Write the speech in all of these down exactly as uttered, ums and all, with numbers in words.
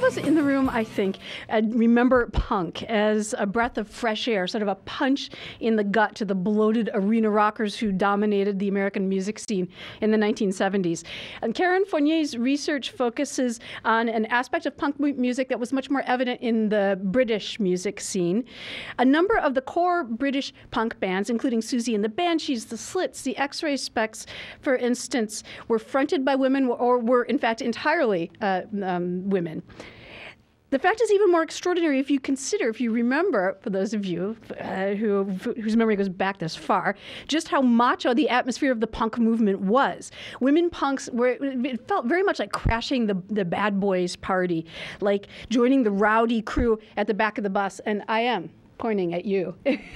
us in the room, I think, uh, remember punk as a breath of fresh air, sort of a punch in the gut to the bloated arena rockers who dominated the American music scene in the nineteen seventies. And Karen Fournier's research focuses on an aspect of punk mu- music that was much more evident in the British music scene. A number of the core British punk bands, including Susie and the Banshees, the Slits, the X-Ray Specs, for instance, were fronted by women or were, in fact, entirely uh, um, women. The fact is even more extraordinary if you consider, if you remember, for those of you uh, who, whose memory goes back this far, just how macho the atmosphere of the punk movement was. Women punks were, it felt very much like crashing the, the bad boys party, like joining the rowdy crew at the back of the bus, and I am pointing at you.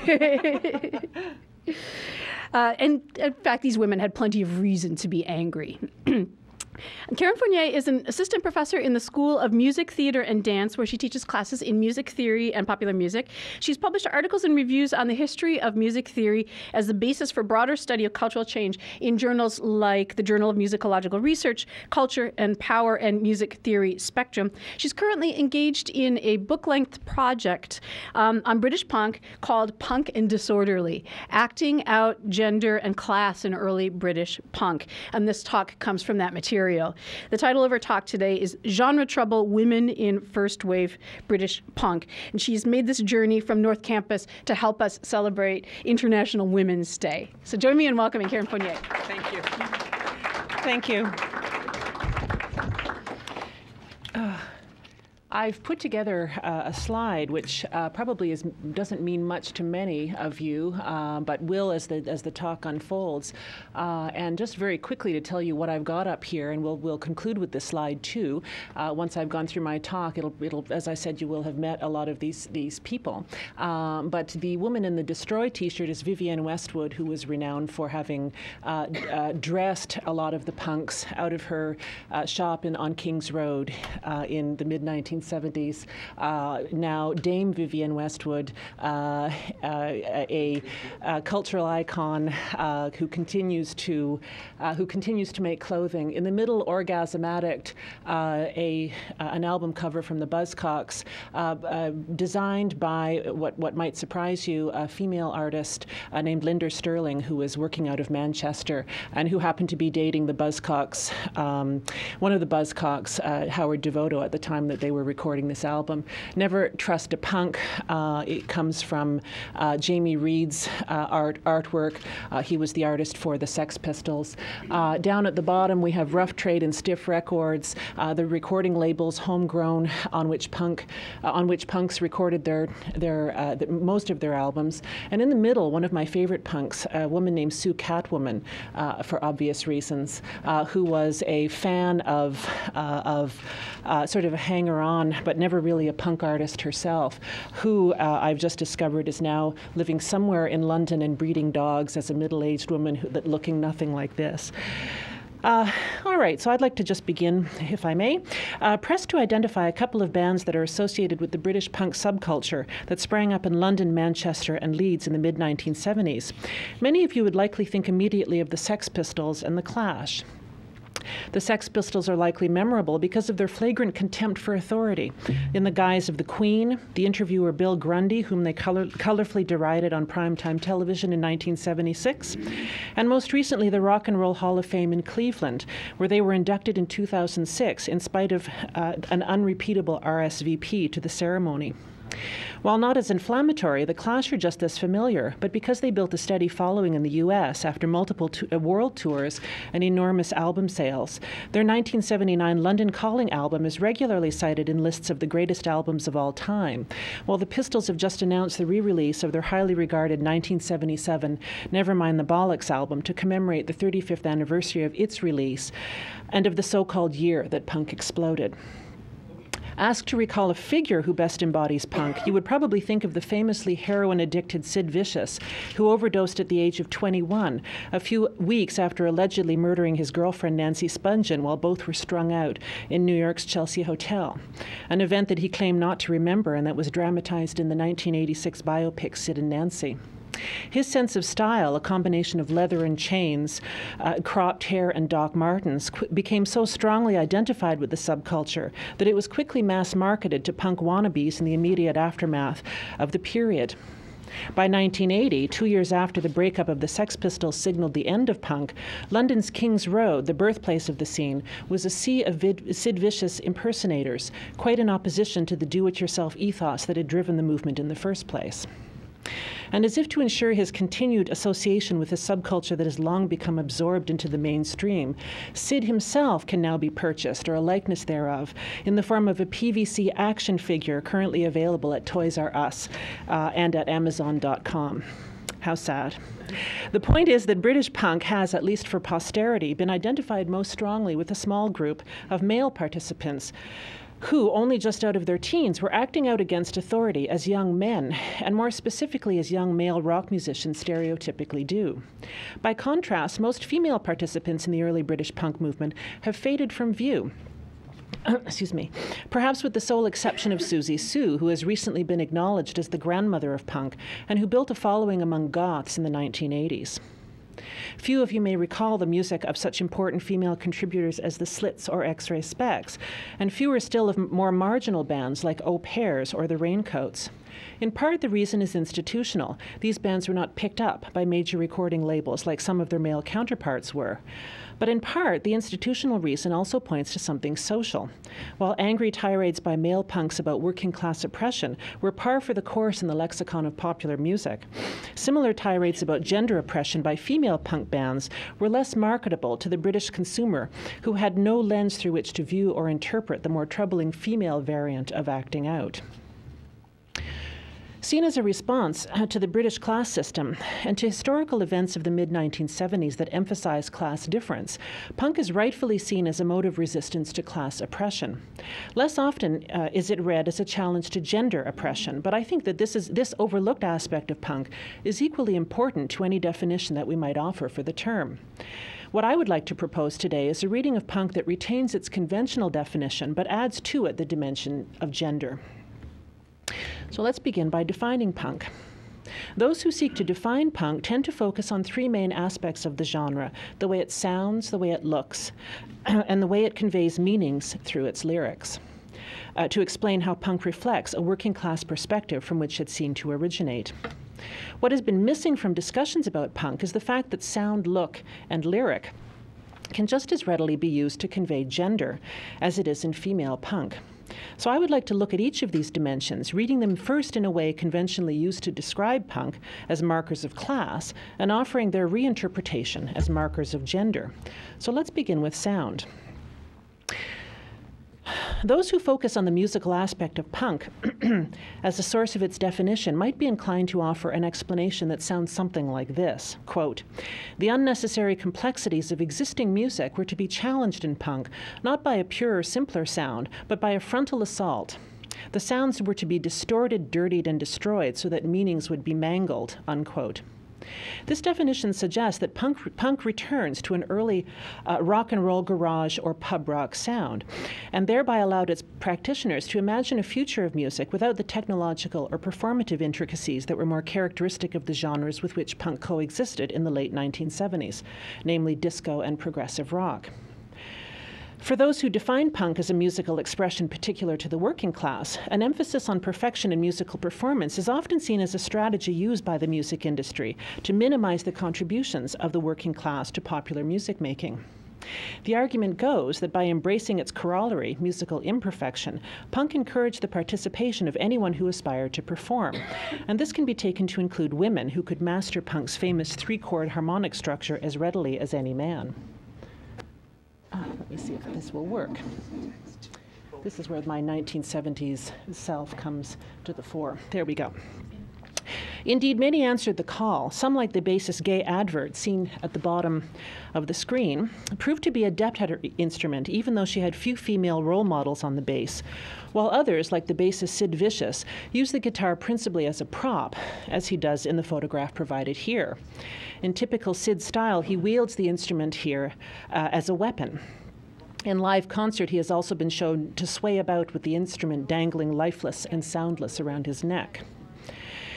uh, and in fact, these women had plenty of reason to be angry. Karen Fournier is an assistant professor in the School of Music, Theater, and Dance, where she teaches classes in music theory and popular music. She's published articles and reviews on the history of music theory as the basis for broader study of cultural change in journals like the Journal of Musicological Research, Culture and Power, and Music Theory Spectrum. She's currently engaged in a book-length project um, on British punk called Punk and Disorderly, Acting Out Gender and Class in Early British Punk. And this talk comes from that material. The title of her talk today is Genre Trouble, Women in First Wave British Punk. And she's made this journey from North Campus to help us celebrate International Women's Day. So join me in welcoming Karen Fournier. Thank you. Thank you. Uh, I've put together uh, a slide which uh, probably is, doesn't mean much to many of you, uh, but will as the as the talk unfolds. Uh, and just very quickly to tell you what I've got up here, and we'll we'll conclude with this slide too. Uh, once I've gone through my talk, it'll it'll as I said, you will have met a lot of these these people. Um, but the woman in the Destroy T-shirt is Vivienne Westwood, who was renowned for having uh, uh, dressed a lot of the punks out of her uh, shop in on King's Road uh, in the mid nineteen seventies. Uh, now, Dame Vivienne Westwood, uh, uh, a, a cultural icon uh, who continues to uh, who continues to make clothing. In the middle, Orgasm Addict, uh, a uh, an album cover from the Buzzcocks, uh, uh, designed by what what might surprise you, a female artist uh, named Linda Sterling, who was working out of Manchester and who happened to be dating the Buzzcocks, um, one of the Buzzcocks, uh, Howard Devoto, at the time that they were recording this album. Never Trust a Punk. Uh, it comes from uh, Jamie Reed's uh, art artwork. Uh, he was the artist for the Sex Pistols. Uh, down at the bottom, we have Rough Trade and Stiff Records, uh, the recording labels Homegrown, on which punk, uh, on which punks recorded their their uh, the, most of their albums. And in the middle, one of my favorite punks, a woman named Sue Catwoman, uh, for obvious reasons, uh, who was a fan of uh, of uh, sort of a hanger-on, but never really a punk artist herself, who uh, I've just discovered is now living somewhere in London and breeding dogs as a middle-aged woman who, that looking nothing like this. Uh, all right, so I'd like to just begin, if I may. Uh, pressed to identify a couple of bands that are associated with the British punk subculture that sprang up in London, Manchester, and Leeds in the mid nineteen seventies. Many of you would likely think immediately of the Sex Pistols and the Clash. The Sex Pistols are likely memorable because of their flagrant contempt for authority. In the guise of the Queen, the interviewer Bill Grundy, whom they color colorfully derided on primetime television in nineteen seventy-six, and most recently the Rock and Roll Hall of Fame in Cleveland, where they were inducted in two thousand six in spite of uh, an unrepeatable R S V P to the ceremony. While not as inflammatory, the Clash are just as familiar, but because they built a steady following in the U S after multiple to- uh, world tours and enormous album sales, their nineteen seventy-nine London Calling album is regularly cited in lists of the greatest albums of all time, while the Pistols have just announced the re-release of their highly regarded nineteen seventy-seven Nevermind the Bollocks album to commemorate the thirty-fifth anniversary of its release and of the so-called year that punk exploded. Asked to recall a figure who best embodies punk, you would probably think of the famously heroin-addicted Sid Vicious, who overdosed at the age of twenty-one, a few weeks after allegedly murdering his girlfriend Nancy Spungen while both were strung out in New York's Chelsea Hotel, an event that he claimed not to remember and that was dramatized in the nineteen eighty-six biopic Sid and Nancy. His sense of style, a combination of leather and chains, uh, cropped hair and Doc Martens, qu- became so strongly identified with the subculture that it was quickly mass-marketed to punk wannabes in the immediate aftermath of the period. By nineteen eighty, two years after the breakup of the Sex Pistols signaled the end of punk, London's King's Road, the birthplace of the scene, was a sea of vid- Sid Vicious impersonators, quite in opposition to the do-it-yourself ethos that had driven the movement in the first place. And as if to ensure his continued association with a subculture that has long become absorbed into the mainstream, Sid himself can now be purchased, or a likeness thereof, in the form of a P V C action figure currently available at Toys R Us uh, and at Amazon dot com. How sad. The point is that British punk has, at least for posterity, been identified most strongly with a small group of male participants who, only just out of their teens, were acting out against authority as young men, and more specifically as young male rock musicians stereotypically do. By contrast, most female participants in the early British punk movement have faded from view. Excuse me, perhaps with the sole exception of Susie Sue, who has recently been acknowledged as the grandmother of punk and who built a following among goths in the nineteen eighties. Few of you may recall the music of such important female contributors as the Slits or X-Ray Specs, and fewer still of more marginal bands like Au Pairs or the Raincoats. In part, the reason is institutional. These bands were not picked up by major recording labels like some of their male counterparts were. But in part, the institutional reason also points to something social. While angry tirades by male punks about working-class oppression were par for the course in the lexicon of popular music, similar tirades about gender oppression by female punk bands were less marketable to the British consumer, who had no lens through which to view or interpret the more troubling female variant of acting out. Seen as a response uh, to the British class system and to historical events of the mid nineteen seventies that emphasize class difference, punk is rightfully seen as a mode of resistance to class oppression. Less often uh, is it read as a challenge to gender oppression, but I think that this, is, this overlooked aspect of punk is equally important to any definition that we might offer for the term. What I would like to propose today is a reading of punk that retains its conventional definition but adds to it the dimension of gender. So let's begin by defining punk. Those who seek to define punk tend to focus on three main aspects of the genre: the way it sounds, the way it looks, and the way it conveys meanings through its lyrics, uh, to explain how punk reflects a working class perspective from which it's seen to originate. What has been missing from discussions about punk is the fact that sound, look, and lyric can just as readily be used to convey gender as it is in female punk. So I would like to look at each of these dimensions, reading them first in a way conventionally used to describe punk as markers of class, and offering their reinterpretation as markers of gender. So let's begin with sound. Those who focus on the musical aspect of punk as the source of its definition might be inclined to offer an explanation that sounds something like this, quote, "The unnecessary complexities of existing music were to be challenged in punk, not by a purer, simpler sound, but by a frontal assault. The sounds were to be distorted, dirtied, and destroyed so that meanings would be mangled," unquote. This definition suggests that punk, punk returns to an early uh, rock and roll garage or pub rock sound, and thereby allowed its practitioners to imagine a future of music without the technological or performative intricacies that were more characteristic of the genres with which punk coexisted in the late nineteen seventies, namely disco and progressive rock. For those who define punk as a musical expression particular to the working class, an emphasis on perfection in musical performance is often seen as a strategy used by the music industry to minimize the contributions of the working class to popular music making. The argument goes that by embracing its corollary, musical imperfection, punk encouraged the participation of anyone who aspired to perform. And this can be taken to include women who could master punk's famous three-chord harmonic structure as readily as any man. Uh, let me see if this will work. This is where my nineteen seventies self comes to the fore. There we go. Indeed, many answered the call. Some, like the bassist Gay Advert, seen at the bottom of the screen, proved to be adept at her instrument, even though she had few female role models on the bass, while others, like the bassist Sid Vicious, used the guitar principally as a prop, as he does in the photograph provided here. In typical Sid style, he wields the instrument here uh, as a weapon. In live concert, he has also been shown to sway about with the instrument dangling lifeless and soundless around his neck.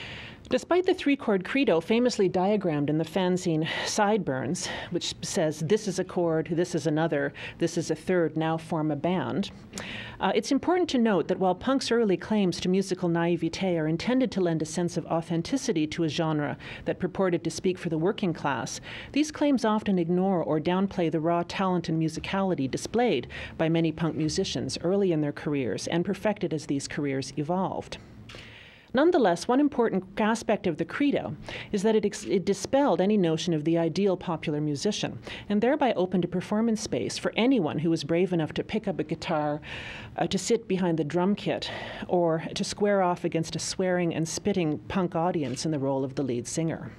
Despite the three-chord credo famously diagrammed in the fanzine Sideburns, which says, this is a chord, this is another, this is a third, now form a band, uh, it's important to note that while punk's early claims to musical naivete are intended to lend a sense of authenticity to a genre that purported to speak for the working class, these claims often ignore or downplay the raw talent and musicality displayed by many punk musicians early in their careers and perfected as these careers evolved. Nonetheless, one important aspect of the credo is that it, ex- it dispelled any notion of the ideal popular musician, and thereby opened a performance space for anyone who was brave enough to pick up a guitar, uh, to sit behind the drum kit, or to square off against a swearing and spitting punk audience in the role of the lead singer.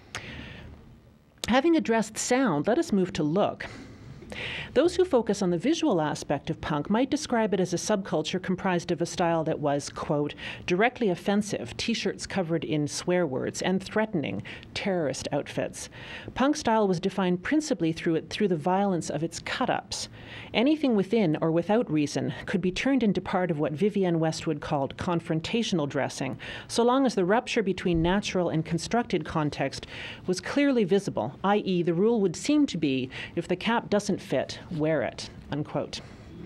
Having addressed sound, let us move to look. Those who focus on the visual aspect of punk might describe it as a subculture comprised of a style that was, quote, directly offensive, t-shirts covered in swear words, and threatening, terrorist outfits. Punk style was defined principally through it through the violence of its cut-ups. Anything within or without reason could be turned into part of what Vivienne Westwood called confrontational dressing, so long as the rupture between natural and constructed context was clearly visible, that is the rule would seem to be, if the cap doesn't fit, wear it, unquote.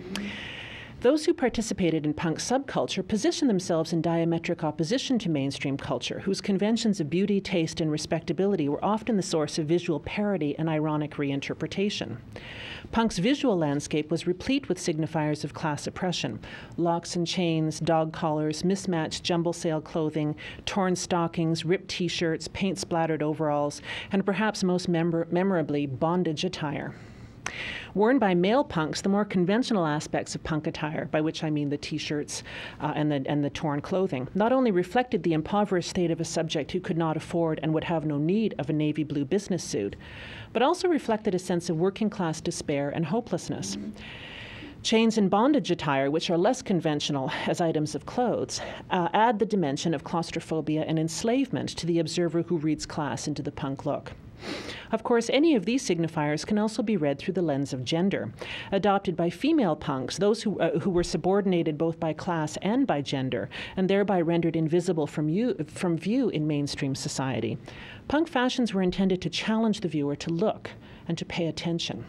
Those who participated in punk subculture positioned themselves in diametric opposition to mainstream culture, whose conventions of beauty, taste, and respectability were often the source of visual parody and ironic reinterpretation. Punk's visual landscape was replete with signifiers of class oppression: locks and chains, dog collars, mismatched jumble sale clothing, torn stockings, ripped t-shirts, paint-splattered overalls, and perhaps most memor- memorably, bondage attire. Worn by male punks, the more conventional aspects of punk attire, by which I mean the t-shirts uh, and, the, and the torn clothing, not only reflected the impoverished state of a subject who could not afford and would have no need of a navy blue business suit, but also reflected a sense of working-class despair and hopelessness. Chains and bondage attire, which are less conventional as items of clothes, uh, add the dimension of claustrophobia and enslavement to the observer who reads class into the punk look. Of course, any of these signifiers can also be read through the lens of gender. Adopted by female punks, those who, uh, who were subordinated both by class and by gender, and thereby rendered invisible from, you, from view in mainstream society, punk fashions were intended to challenge the viewer to look and to pay attention.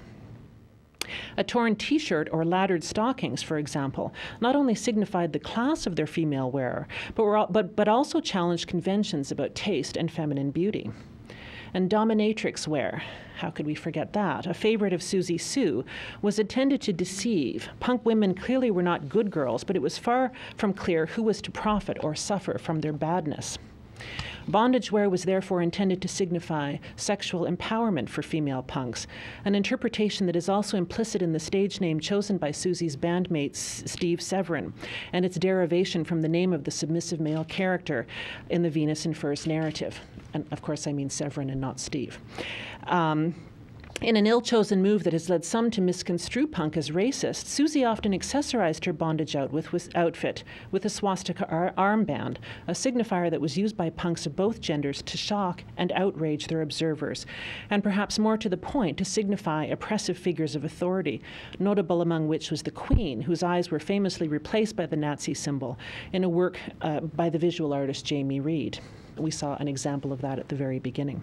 A torn t-shirt or laddered stockings, for example, not only signified the class of their female wearer, but, were al- but, but also challenged conventions about taste and feminine beauty. And dominatrix wear, how could we forget that? A favorite of Susie Sue, was intended to deceive. Punk women clearly were not good girls, but it was far from clear who was to profit or suffer from their badness. Bondage wear was therefore intended to signify sexual empowerment for female punks, an interpretation that is also implicit in the stage name chosen by Susie's bandmate Steve Severin, and its derivation from the name of the submissive male character in the Venus in Furs narrative. And of course I mean Severin and not Steve. Um, In an ill-chosen move that has led some to misconstrue punk as racist, Susie often accessorized her bondage out with, with outfit with a swastika ar- armband, a signifier that was used by punks of both genders to shock and outrage their observers, and perhaps more to the point, to signify oppressive figures of authority, notable among which was the Queen, whose eyes were famously replaced by the Nazi symbol in a work uh, by the visual artist Jamie Reed. We saw an example of that at the very beginning.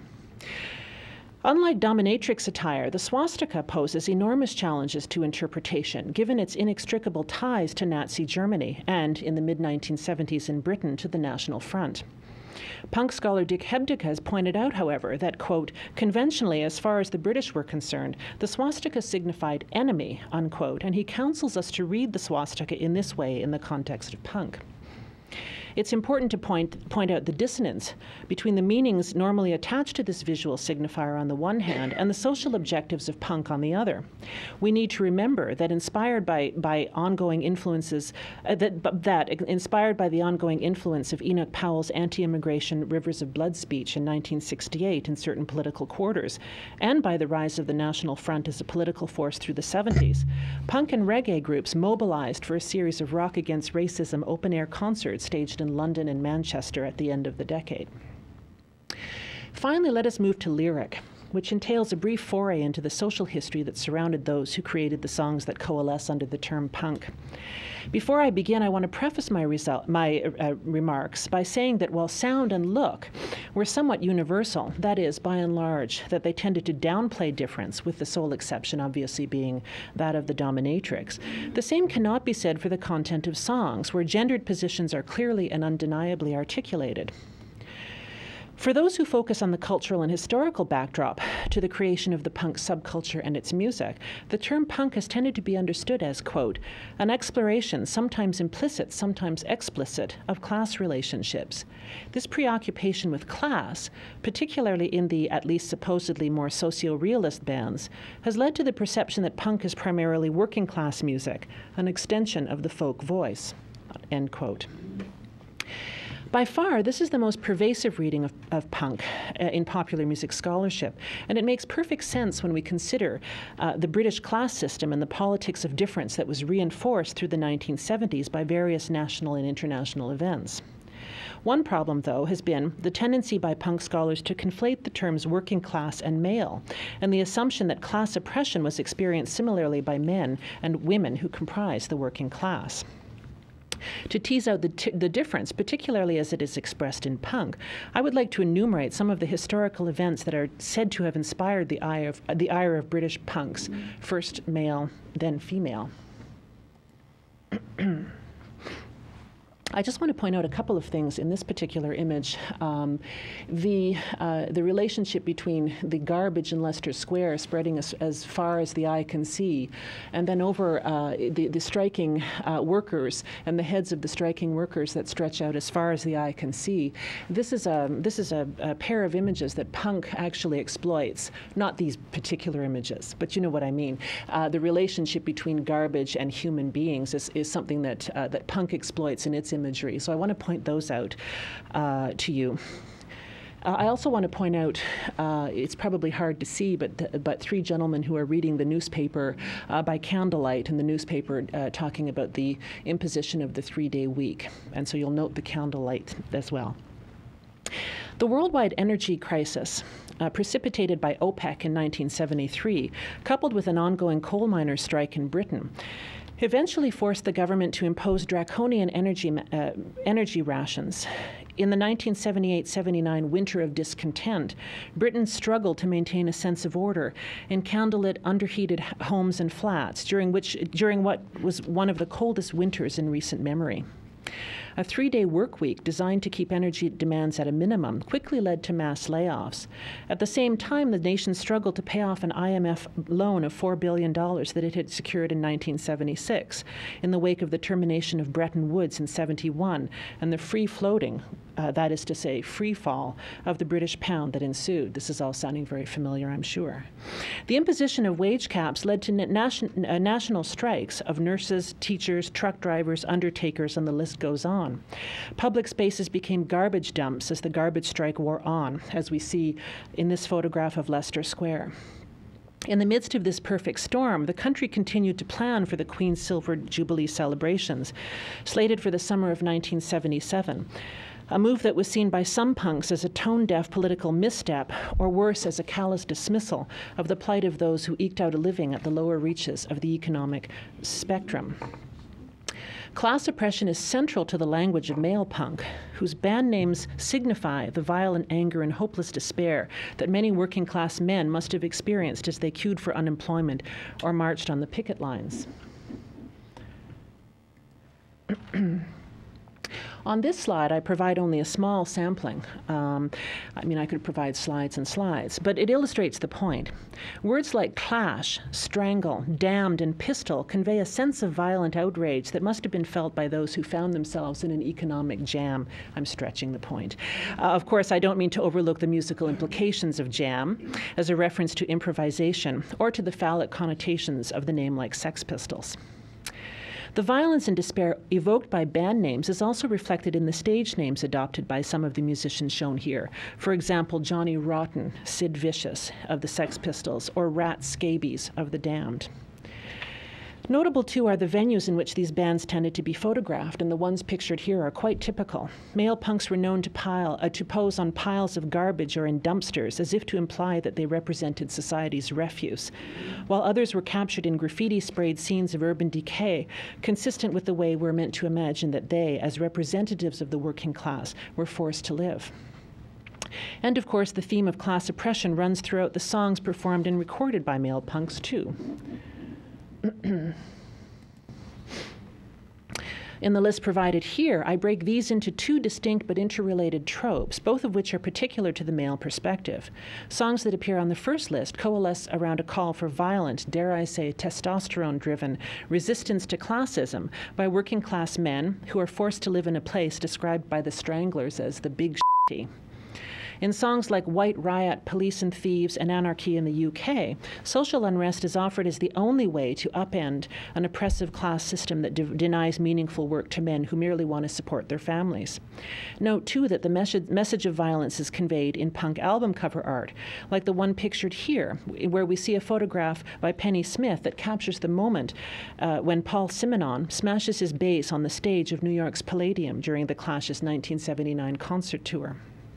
Unlike dominatrix attire, the swastika poses enormous challenges to interpretation, given its inextricable ties to Nazi Germany and, in the mid nineteen seventies in Britain, to the National Front. Punk scholar Dick Hebdick has pointed out, however, that, quote, conventionally, as far as the British were concerned, the swastika signified enemy, unquote, and he counsels us to read the swastika in this way in the context of punk. It's important to point, point out the dissonance between the meanings normally attached to this visual signifier on the one hand and the social objectives of punk on the other. We need to remember that inspired by, by ongoing influences, uh, that, that inspired by the ongoing influence of Enoch Powell's anti-immigration Rivers of Blood speech in nineteen sixty-eight in certain political quarters, and by the rise of the National Front as a political force through the seventies, punk and reggae groups mobilized for a series of Rock Against Racism open-air concerts staged in London and Manchester at the end of the decade. Finally, let us move to lyric. which entails a brief foray into the social history that surrounded those who created the songs that coalesce under the term punk. Before I begin, I want to preface my, result, my uh, remarks by saying that while sound and look were somewhat universal, that is, by and large, that they tended to downplay difference, with the sole exception obviously being that of the dominatrix, the same cannot be said for the content of songs, where gendered positions are clearly and undeniably articulated. For those who focus on the cultural and historical backdrop to the creation of the punk subculture and its music, the term punk has tended to be understood as, quote, an exploration, sometimes implicit, sometimes explicit, of class relationships. This preoccupation with class, particularly in the at least supposedly more socio-realist bands, has led to the perception that punk is primarily working class music, an extension of the folk voice, end quote. By far, this is the most pervasive reading of, of punk uh, in popular music scholarship, and it makes perfect sense when we consider uh, the British class system and the politics of difference that was reinforced through the nineteen seventies by various national and international events. One problem, though, has been the tendency by punk scholars to conflate the terms working class and male, and the assumption that class oppression was experienced similarly by men and women who comprise the working class. To tease out the, t the difference, particularly as it is expressed in punk, I would like to enumerate some of the historical events that are said to have inspired the ire of, uh, the ire of British punks, first male, then female. I just want to point out a couple of things in this particular image. Um, the, uh, the relationship between the garbage in Leicester Square spreading as, as far as the eye can see, and then over uh, the, the striking uh, workers and the heads of the striking workers that stretch out as far as the eye can see. This is a, this is a, a pair of images that punk actually exploits. Not these particular images, but you know what I mean. Uh, the relationship between garbage and human beings is, is something that, uh, that punk exploits in its images. Imagery. So I want to point those out uh, to you. Uh, I also want to point out, uh, it's probably hard to see, but, th but three gentlemen who are reading the newspaper uh, by candlelight, and the newspaper uh, talking about the imposition of the three-day week. And so you'll note the candlelight as well. The worldwide energy crisis, uh, precipitated by OPEC in nineteen seventy-three, coupled with an ongoing coal miners' strike in Britain, eventually forced the government to impose draconian energy, uh, energy rations. In the nineteen seventy-eight seventy-nine winter of discontent, Britain struggled to maintain a sense of order in candlelit, underheated homes and flats during, which, during what was one of the coldest winters in recent memory. A three-day work week designed to keep energy demands at a minimum quickly led to mass layoffs. At the same time, the nation struggled to pay off an I M F loan of four billion dollars that it had secured in nineteen seventy-six, in the wake of the termination of Bretton Woods in seventy-one and the free-floating, uh, that is to say, free fall, of the British pound that ensued. This is all sounding very familiar, I'm sure. The imposition of wage caps led to nation, uh, national strikes of nurses, teachers, truck drivers, undertakers, and the list goes on. Public spaces became garbage dumps as the garbage strike wore on, as we see in this photograph of Leicester Square. In the midst of this perfect storm, the country continued to plan for the Queen's Silver Jubilee celebrations, slated for the summer of nineteen seventy-seven. A move that was seen by some punks as a tone-deaf political misstep, or worse, as a callous dismissal of the plight of those who eked out a living at the lower reaches of the economic spectrum. Class oppression is central to the language of male punk, whose band names signify the violent anger and hopeless despair that many working-class men must have experienced as they queued for unemployment or marched on the picket lines. On this slide, I provide only a small sampling. Um, I mean, I could provide slides and slides, but it illustrates the point. Words like clash, strangle, damned, and pistol convey a sense of violent outrage that must have been felt by those who found themselves in an economic jam. I'm stretching the point. Uh, of course, I don't mean to overlook the musical implications of jam as a reference to improvisation or to the phallic connotations of the name like Sex Pistols. The violence and despair evoked by band names is also reflected in the stage names adopted by some of the musicians shown here. For example, Johnny Rotten, Sid Vicious of the Sex Pistols, or Rat Scabies of the Damned. Notable, too, are the venues in which these bands tended to be photographed, and the ones pictured here are quite typical. Male punks were known to, pile, uh, to pose on piles of garbage or in dumpsters, as if to imply that they represented society's refuse, while others were captured in graffiti-sprayed scenes of urban decay, consistent with the way we're meant to imagine that they, as representatives of the working class, were forced to live. And, of course, the theme of class oppression runs throughout the songs performed and recorded by male punks, too. In the list provided here, I break these into two distinct but interrelated tropes, both of which are particular to the male perspective. Songs that appear on the first list coalesce around a call for violent, dare I say, testosterone-driven resistance to classism by working-class men who are forced to live in a place described by the Stranglers as the big shitty. In songs like White Riot, Police and Thieves, and Anarchy in the U K, social unrest is offered as the only way to upend an oppressive class system that de- denies meaningful work to men who merely want to support their families. Note, too, that the mes- message of violence is conveyed in punk album cover art, like the one pictured here, where we see a photograph by Penny Smith that captures the moment uh, when Paul Simonon smashes his bass on the stage of New York's Palladium during the Clash's nineteen seventy-nine concert tour.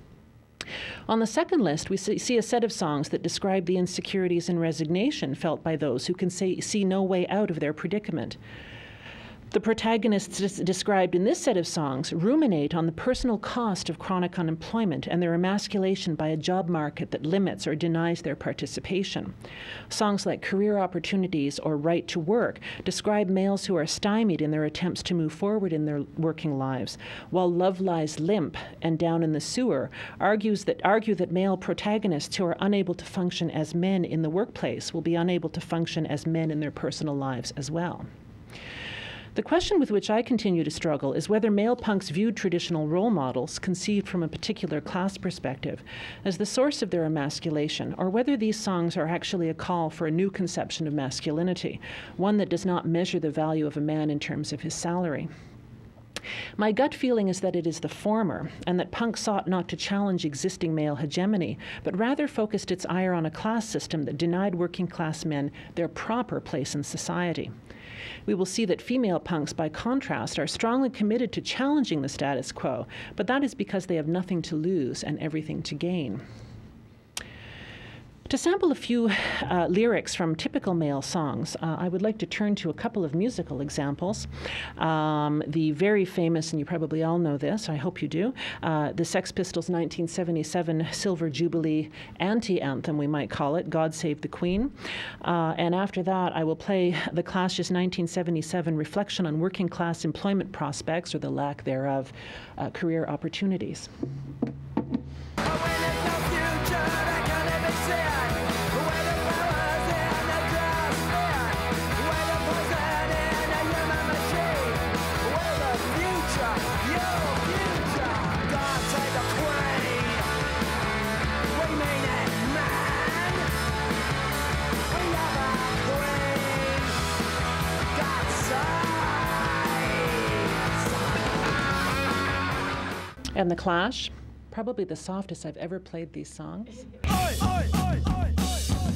On the second list, we see a set of songs that describe the insecurities and resignation felt by those who can say, see no way out of their predicament. The protagonists described in this set of songs ruminate on the personal cost of chronic unemployment and their emasculation by a job market that limits or denies their participation. Songs like Career Opportunities or Right to Work describe males who are stymied in their attempts to move forward in their working lives, while Love Lies Limp and Down in the Sewer argues that, argue that male protagonists who are unable to function as men in the workplace will be unable to function as men in their personal lives as well. The question with which I continue to struggle is whether male punks viewed traditional role models, conceived from a particular class perspective, as the source of their emasculation, or whether these songs are actually a call for a new conception of masculinity, one that does not measure the value of a man in terms of his salary. My gut feeling is that it is the former, and that punk sought not to challenge existing male hegemony, but rather focused its ire on a class system that denied working class men their proper place in society. We will see that female punks, by contrast, are strongly committed to challenging the status quo, but that is because they have nothing to lose and everything to gain. To sample a few uh, lyrics from typical male songs, uh, I would like to turn to a couple of musical examples. Um, the very famous, and you probably all know this, I hope you do, uh, the Sex Pistols' nineteen seventy-seven Silver Jubilee anti-anthem, we might call it, God Save the Queen. Uh, and after that, I will play The Clash's nineteen seventy-seven reflection on working class employment prospects, or the lack thereof, uh, career opportunities. And The Clash, probably the softest I've ever played these songs. Oi, oi, oi, oi, oi.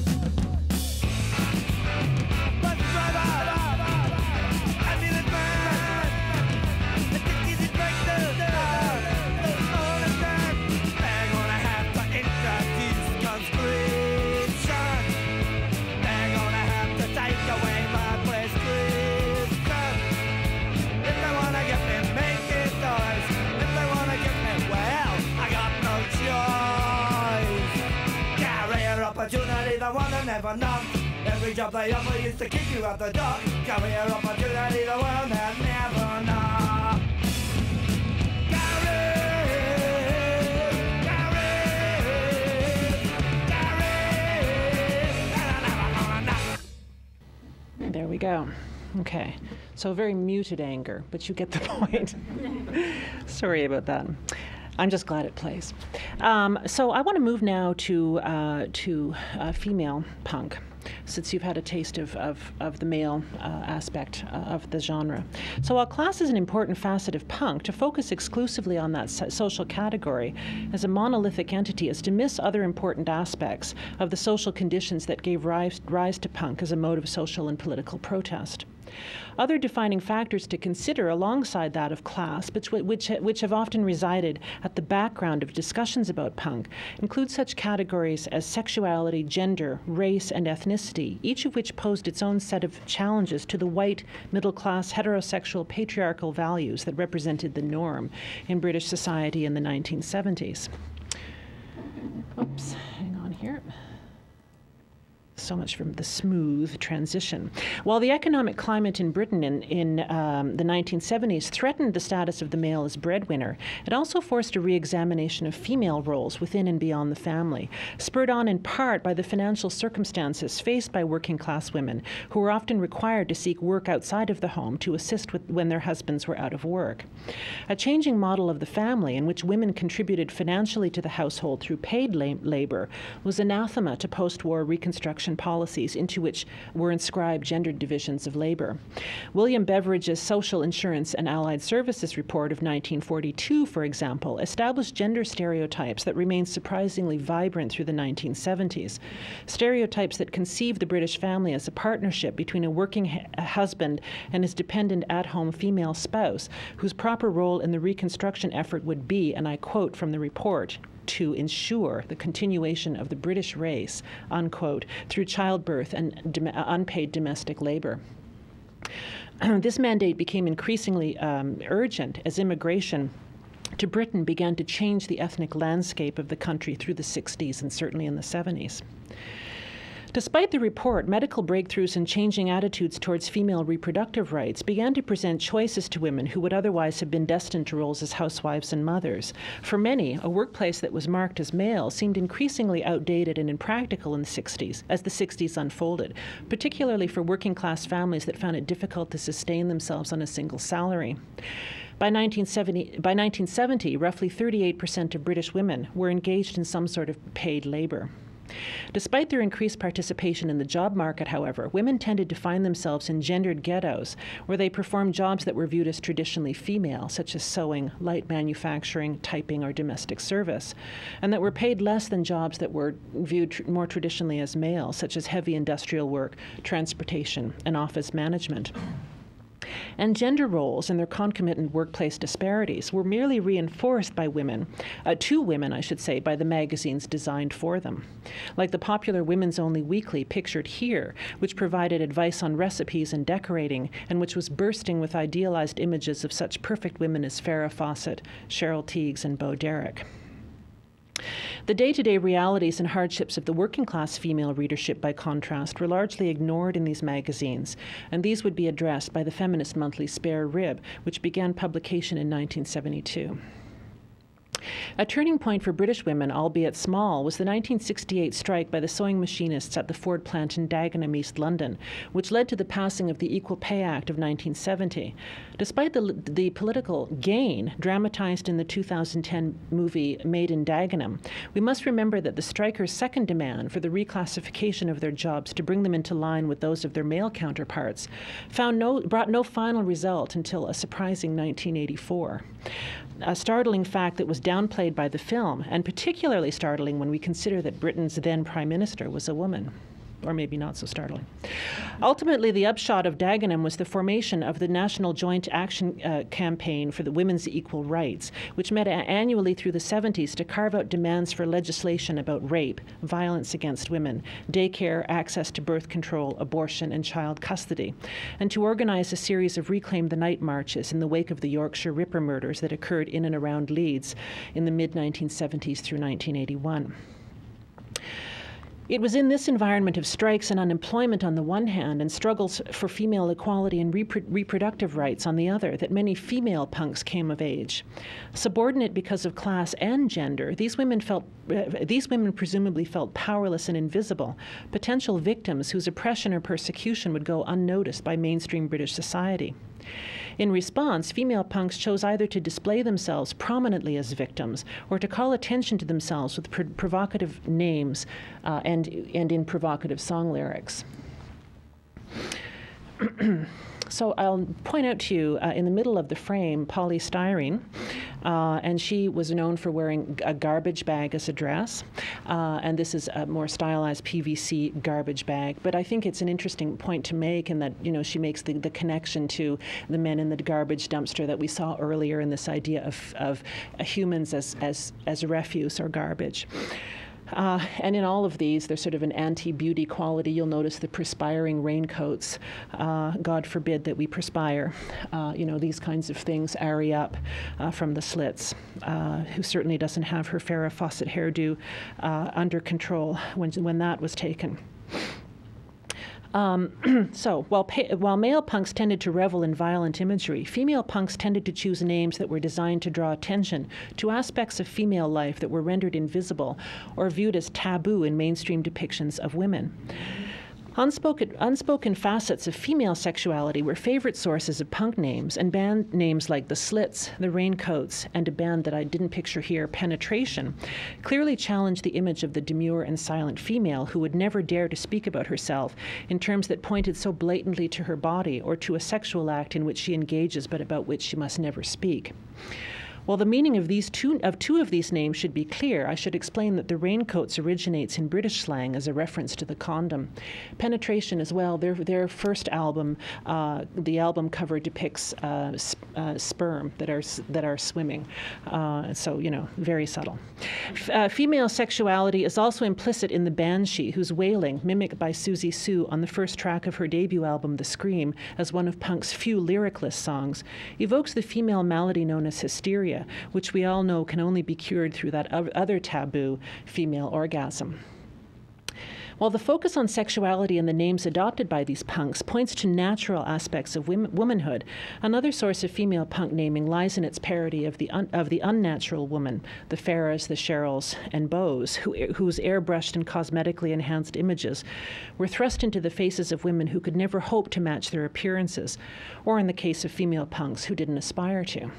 Opportunity, the one that never knocked. Every job they offer used to kick you out the door. Career opportunity, the one that never knocked. There we go. Okay. So very muted anger, but you get the point. Sorry about that. I'm just glad it plays. Um, so I want to move now to uh, to uh, female punk, since you've had a taste of, of, of the male uh, aspect uh, of the genre. So while class is an important facet of punk, to focus exclusively on that so- social category as a monolithic entity is to miss other important aspects of the social conditions that gave rise, rise to punk as a mode of social and political protest. Other defining factors to consider alongside that of class, which, which, which have often resided at the background of discussions about punk, include such categories as sexuality, gender, race, and ethnicity, each of which posed its own set of challenges to the white, middle-class, heterosexual, patriarchal values that represented the norm in British society in the nineteen seventies. Oops, hang on here. So much from the smooth transition. While the economic climate in Britain in, in um, the nineteen seventies threatened the status of the male as breadwinner, it also forced a re-examination of female roles within and beyond the family, spurred on in part by the financial circumstances faced by working-class women, who were often required to seek work outside of the home to assist with when their husbands were out of work. A changing model of the family in which women contributed financially to the household through paid la- labor was anathema to post-war Reconstruction policies into which were inscribed gendered divisions of labor. William Beveridge's Social Insurance and Allied Services Report of nineteen forty-two, for example, established gender stereotypes that remained surprisingly vibrant through the nineteen seventies. Stereotypes that conceived the British family as a partnership between a working ha- husband and his dependent at-home female spouse, whose proper role in the Reconstruction effort would be, and I quote from the report, to ensure the continuation of the British race, unquote, through childbirth and dom- unpaid domestic labor. This mandate became increasingly um, urgent as immigration to Britain began to change the ethnic landscape of the country through the sixties and certainly in the seventies. Despite the report, medical breakthroughs and changing attitudes towards female reproductive rights began to present choices to women who would otherwise have been destined to roles as housewives and mothers. For many, a workplace that was marked as male seemed increasingly outdated and impractical in the sixties, as the sixties unfolded, particularly for working-class families that found it difficult to sustain themselves on a single salary. By nineteen seventy, by nineteen seventy, roughly thirty-eight percent of British women were engaged in some sort of paid labor. Despite their increased participation in the job market, however, women tended to find themselves in gendered ghettos where they performed jobs that were viewed as traditionally female, such as sewing, light manufacturing, typing, or domestic service, and that were paid less than jobs that were viewed tr- more traditionally as male, such as heavy industrial work, transportation, and office management. And gender roles and their concomitant workplace disparities were merely reinforced by women, uh, to women, I should say, by the magazines designed for them. Like the popular women's-only weekly pictured here, which provided advice on recipes and decorating, and which was bursting with idealized images of such perfect women as Farrah Fawcett, Cheryl Tiegs, and Bo Derek. The day-to-day realities and hardships of the working-class female readership, by contrast, were largely ignored in these magazines, and these would be addressed by the feminist monthly Spare Rib, which began publication in nineteen seventy-two. A turning point for British women, albeit small, was the nineteen sixty-eight strike by the sewing machinists at the Ford plant in Dagenham, East London, which led to the passing of the Equal Pay Act of nineteen seventy. Despite the, the political gain dramatized in the two thousand ten movie Made in Dagenham, we must remember that the strikers' second demand for the reclassification of their jobs to bring them into line with those of their male counterparts found no, brought no final result until a surprising nineteen eighty-four. A startling fact that was downplayed by the film, and particularly startling when we consider that Britain's then Prime Minister was a woman. Or maybe not so startling. Ultimately, the upshot of Dagenham was the formation of the National Joint Action uh, Campaign for the Women's Equal Rights, which met a- annually through the seventies to carve out demands for legislation about rape, violence against women, daycare, access to birth control, abortion, and child custody, and to organize a series of Reclaim the Night marches in the wake of the Yorkshire Ripper murders that occurred in and around Leeds in the mid nineteen seventies through nineteen eighty-one. It was in this environment of strikes and unemployment on the one hand and struggles for female equality and repro- reproductive rights on the other that many female punks came of age. Subordinate because of class and gender, these women felt uh, these women presumably felt powerless and invisible, potential victims whose oppression or persecution would go unnoticed by mainstream British society. In response, female punks chose either to display themselves prominently as victims or to call attention to themselves with pr- provocative names uh, and, and in provocative song lyrics. So I'll point out to you uh, in the middle of the frame polystyrene, Uh, and she was known for wearing a garbage bag as a dress. Uh, and this is a more stylized P V C garbage bag. But I think it's an interesting point to make in that, you know, she makes the, the connection to the men in the garbage dumpster that we saw earlier in this idea of, of uh, humans as, as, as refuse or garbage. Uh, and in all of these, there's sort of an anti-beauty quality. You'll notice the perspiring raincoats. Uh, God forbid that we perspire. Uh, you know, these kinds of things. Ari up uh, from the slits, uh, who certainly doesn't have her Farrah Fawcett hairdo uh, under control when, when that was taken. Um, so, while, pa- while male punks tended to revel in violent imagery, female punks tended to choose names that were designed to draw attention to aspects of female life that were rendered invisible or viewed as taboo in mainstream depictions of women. Unspoken, unspoken facets of female sexuality were favorite sources of punk names, and band names like The Slits, The Raincoats, and a band that I didn't picture here, Penetration, clearly challenged the image of the demure and silent female who would never dare to speak about herself in terms that pointed so blatantly to her body or to a sexual act in which she engages but about which she must never speak. While the meaning of these two of two of these names should be clear, I should explain that the Raincoats originates in British slang as a reference to the condom. Penetration as well, their their first album, uh, the album cover depicts uh, sp- uh, sperm that are that are swimming. Uh, so, you know, very subtle. F- uh, female sexuality is also implicit in the Banshee, whose wailing, mimicked by Susie Sue on the first track of her debut album, The Scream, as one of punk's few lyricless songs, evokes the female malady known as hysteria, which we all know can only be cured through that other taboo, female orgasm. While the focus on sexuality and the names adopted by these punks points to natural aspects of women, womanhood, another source of female punk naming lies in its parody of the un, of the unnatural woman, the Farrahs, the Cheryls, and Bows, who, whose airbrushed and cosmetically enhanced images were thrust into the faces of women who could never hope to match their appearances, or in the case of female punks who didn't aspire to.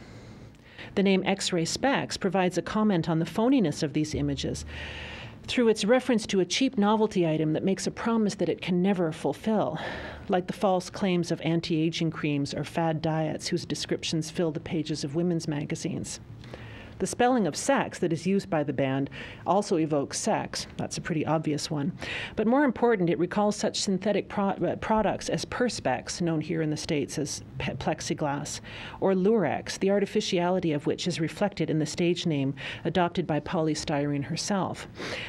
The name X-ray Specs provides a comment on the phoniness of these images through its reference to a cheap novelty item that makes a promise that it can never fulfill, like the false claims of anti-aging creams or fad diets whose descriptions fill the pages of women's magazines. The spelling of sex that is used by the band also evokes sex. That's a pretty obvious one. But more important, it recalls such synthetic pro- uh, products as Perspex, known here in the States as pe- plexiglass, or Lurex, the artificiality of which is reflected in the stage name adopted by polystyrene herself.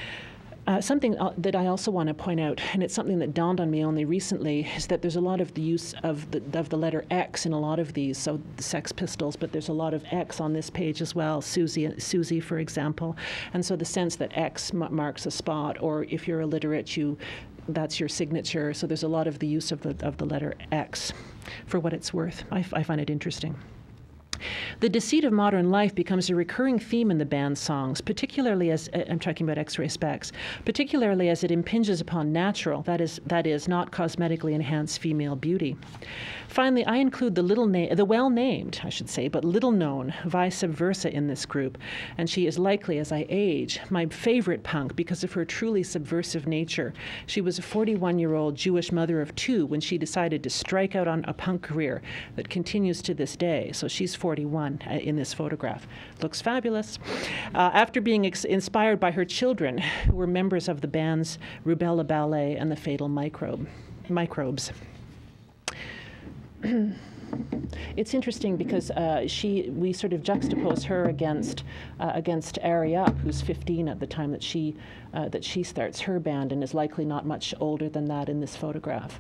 Uh, something that I also want to point out, and it's something that dawned on me only recently, is that there's a lot of the use of the, of the letter X in a lot of these, so the Sex Pistols, but there's a lot of X on this page as well, Susie, Susie for example. And so the sense that X m- marks a spot, or if you're illiterate, you that's your signature. So there's a lot of the use of the, of the letter X for what it's worth. I, f- I find it interesting. The deceit of modern life becomes a recurring theme in the band's songs, particularly as, uh, I'm talking about X-ray Specs, particularly as it impinges upon natural, that is, that is, not cosmetically enhanced female beauty. Finally, I include the little na- the well-named, I should say, but little-known Vi Subversa in this group, and she is likely, as I age, my favorite punk because of her truly subversive nature. She was a forty-one-year-old Jewish mother of two when she decided to strike out on a punk career that continues to this day. So she's forty-one in this photograph. Looks fabulous. Uh, after being ex- inspired by her children, who were members of the bands Rubella Ballet and the Fatal Microbe, Microbes. It's interesting because uh, she, we sort of juxtapose her against uh, against Ari Up, who's fifteen at the time that she uh, that she starts her band and is likely not much older than that in this photograph.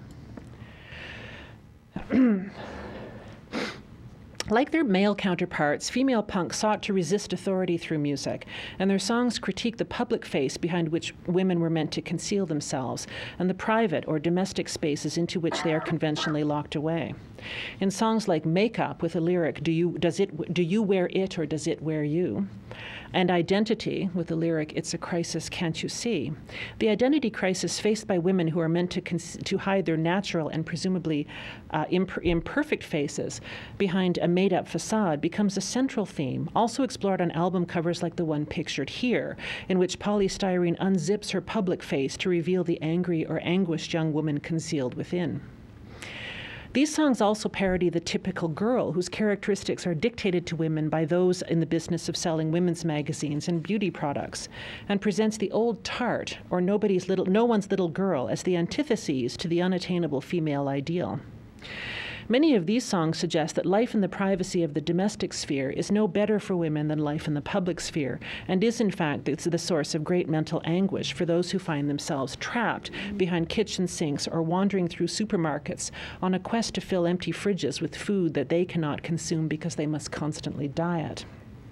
Like their male counterparts, female punk sought to resist authority through music, and their songs critique the public face behind which women were meant to conceal themselves, and the private or domestic spaces into which they are conventionally locked away. In songs like Makeup, with a lyric, do you, does it, do you wear it or does it wear you? And Identity, with the lyric, it's a crisis, can't you see? The identity crisis faced by women who are meant to cons- to hide their natural and presumably uh, imper- imperfect faces behind a made-up facade becomes a central theme, also explored on album covers like the one pictured here, in which polystyrene unzips her public face to reveal the angry or anguished young woman concealed within. These songs also parody the typical girl, whose characteristics are dictated to women by those in the business of selling women's magazines and beauty products, and presents the old tart, or nobody's little, no one's little girl, as the antitheses to the unattainable female ideal. Many of these songs suggest that life in the privacy of the domestic sphere is no better for women than life in the public sphere, and is in fact the source of great mental anguish for those who find themselves trapped behind kitchen sinks or wandering through supermarkets on a quest to fill empty fridges with food that they cannot consume because they must constantly diet.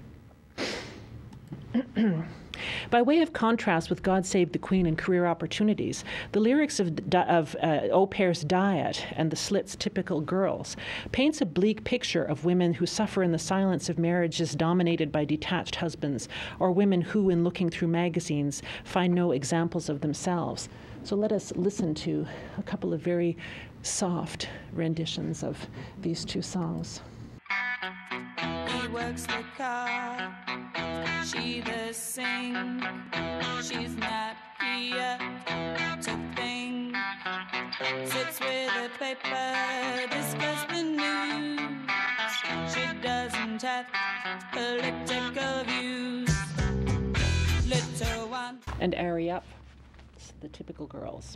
By way of contrast with God Save the Queen and Career Opportunities, the lyrics of, of uh, Au Pair's Diet and the Slits' Typical Girls paints a bleak picture of women who suffer in the silence of marriages dominated by detached husbands, or women who, in looking through magazines, find no examples of themselves. So let us listen to a couple of very soft renditions of these two songs. He works the car, she the sing. She's not here to think. Sits with a paper, discuss the news. She doesn't have political views. Little one. And Airy Up, it's the Typical Girls.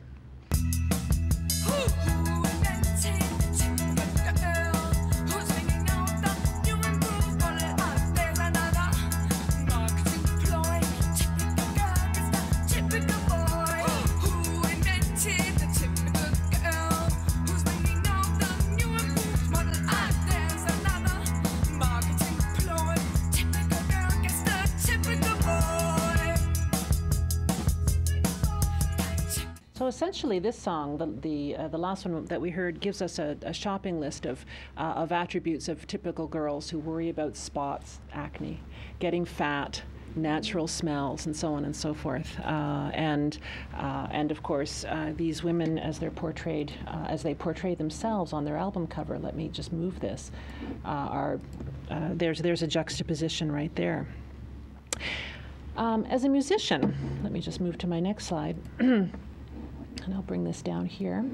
So essentially, this song, the the, uh, the last one that we heard, gives us a, a shopping list of uh, of attributes of typical girls who worry about spots, acne, getting fat, natural smells, and so on and so forth. Uh, and uh, and of course, uh, these women, as they're portrayed, uh, as they portray themselves on their album cover. Let me just move this. Uh, are uh, there's there's a juxtaposition right there. Um, as a musician, let me just move to my next slide. And I'll bring this down here.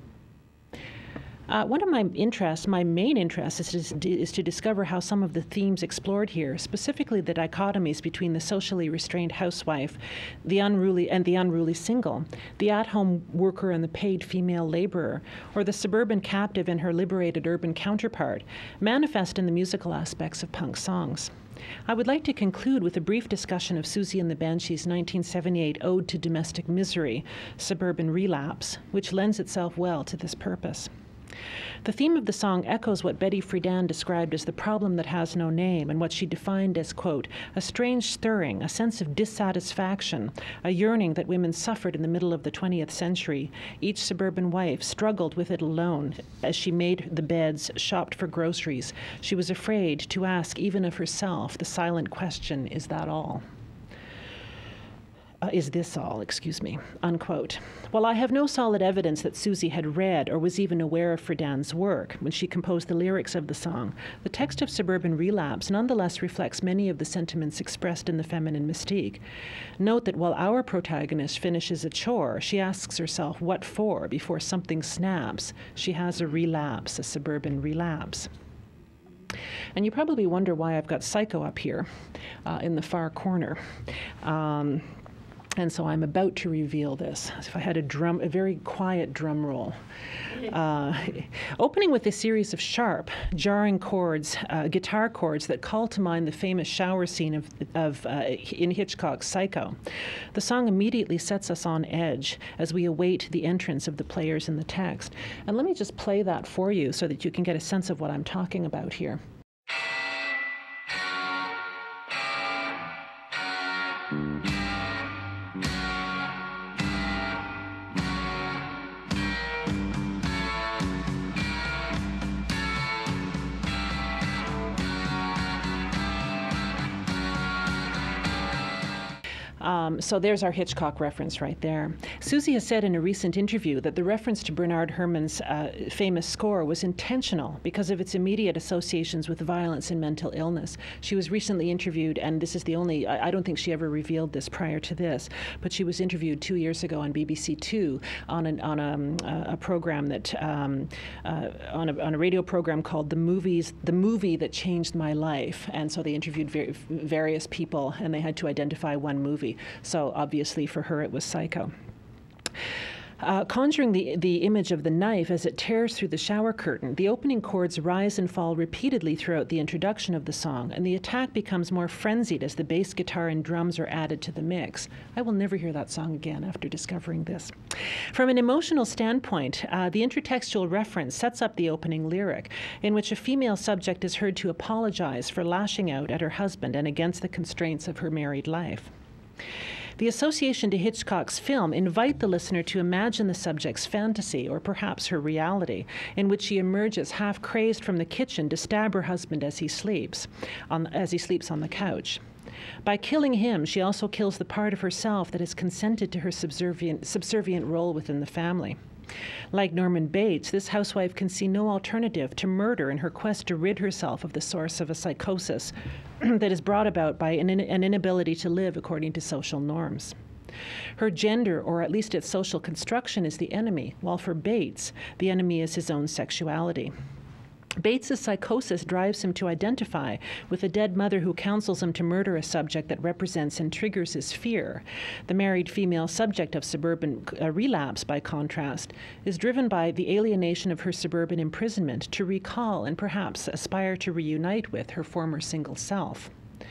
Uh, one of my interests, my main interest, is to, is to discover how some of the themes explored here, specifically the dichotomies between the socially restrained housewife, the unruly and the unruly single, the at-home worker and the paid female laborer, or the suburban captive and her liberated urban counterpart, manifest in the musical aspects of punk songs. I would like to conclude with a brief discussion of Susie and the Banshees' nineteen seventy-eight Ode to Domestic Misery, Suburban Relapse, which lends itself well to this purpose. The theme of the song echoes what Betty Friedan described as the problem that has no name, and what she defined as, quote, a strange stirring, a sense of dissatisfaction, a yearning that women suffered in the middle of the twentieth century. Each suburban wife struggled with it alone as she made the beds, shopped for groceries. She was afraid to ask even of herself the silent question, is that all? Uh, is this all, excuse me, unquote. While I have no solid evidence that Susie had read or was even aware of Friedan's work when she composed the lyrics of the song, the text of Suburban Relapse nonetheless reflects many of the sentiments expressed in the feminine mystique. Note that while our protagonist finishes a chore, she asks herself what for before something snaps. She has a relapse, a suburban relapse. And you probably wonder why I've got Psycho up here uh, in the far corner. Um, And so I'm about to reveal this. If I had a drum, a very quiet drum roll. Uh, opening with a series of sharp, jarring chords, uh, guitar chords that call to mind the famous shower scene of, of uh, in Hitchcock's Psycho. The song immediately sets us on edge as we await the entrance of the players in the text. And let me just play that for you so that you can get a sense of what I'm talking about here. Um, so there's our Hitchcock reference right there. Susie has said in a recent interview that the reference to Bernard Herrmann's uh, famous score was intentional because of its immediate associations with violence and mental illness. She was recently interviewed, and this is the only, I, I don't think she ever revealed this prior to this, but she was interviewed two years ago on B B C Two on, an, on a, a program that, um, uh, on, a, on a radio program called The Movies, The Movie That Changed My Life. And so they interviewed ver- various people, and they had to identify one movie. So obviously for her it was Psycho. Uh, conjuring the, the image of the knife as it tears through the shower curtain, the opening chords rise and fall repeatedly throughout the introduction of the song, and the attack becomes more frenzied as the bass guitar and drums are added to the mix. I will never hear that song again after discovering this. From an emotional standpoint, uh, the intertextual reference sets up the opening lyric, in which a female subject is heard to apologize for lashing out at her husband and against the constraints of her married life. The association to Hitchcock's film invite the listener to imagine the subject's fantasy, or perhaps her reality, in which she emerges half crazed from the kitchen to stab her husband as he sleeps, on, as he sleeps on the couch. By killing him, she also kills the part of herself that has consented to her subservient, subservient role within the family. Like Norman Bates, this housewife can see no alternative to murder in her quest to rid herself of the source of a psychosis that is brought about by an, an inability to live according to social norms. Her gender, or at least its social construction, is the enemy, while for Bates, the enemy is his own sexuality. Bates's psychosis drives him to identify with a dead mother who counsels him to murder a subject that represents and triggers his fear. The married female subject of suburban uh, relapse, by contrast, is driven by the alienation of her suburban imprisonment to recall and perhaps aspire to reunite with her former single self.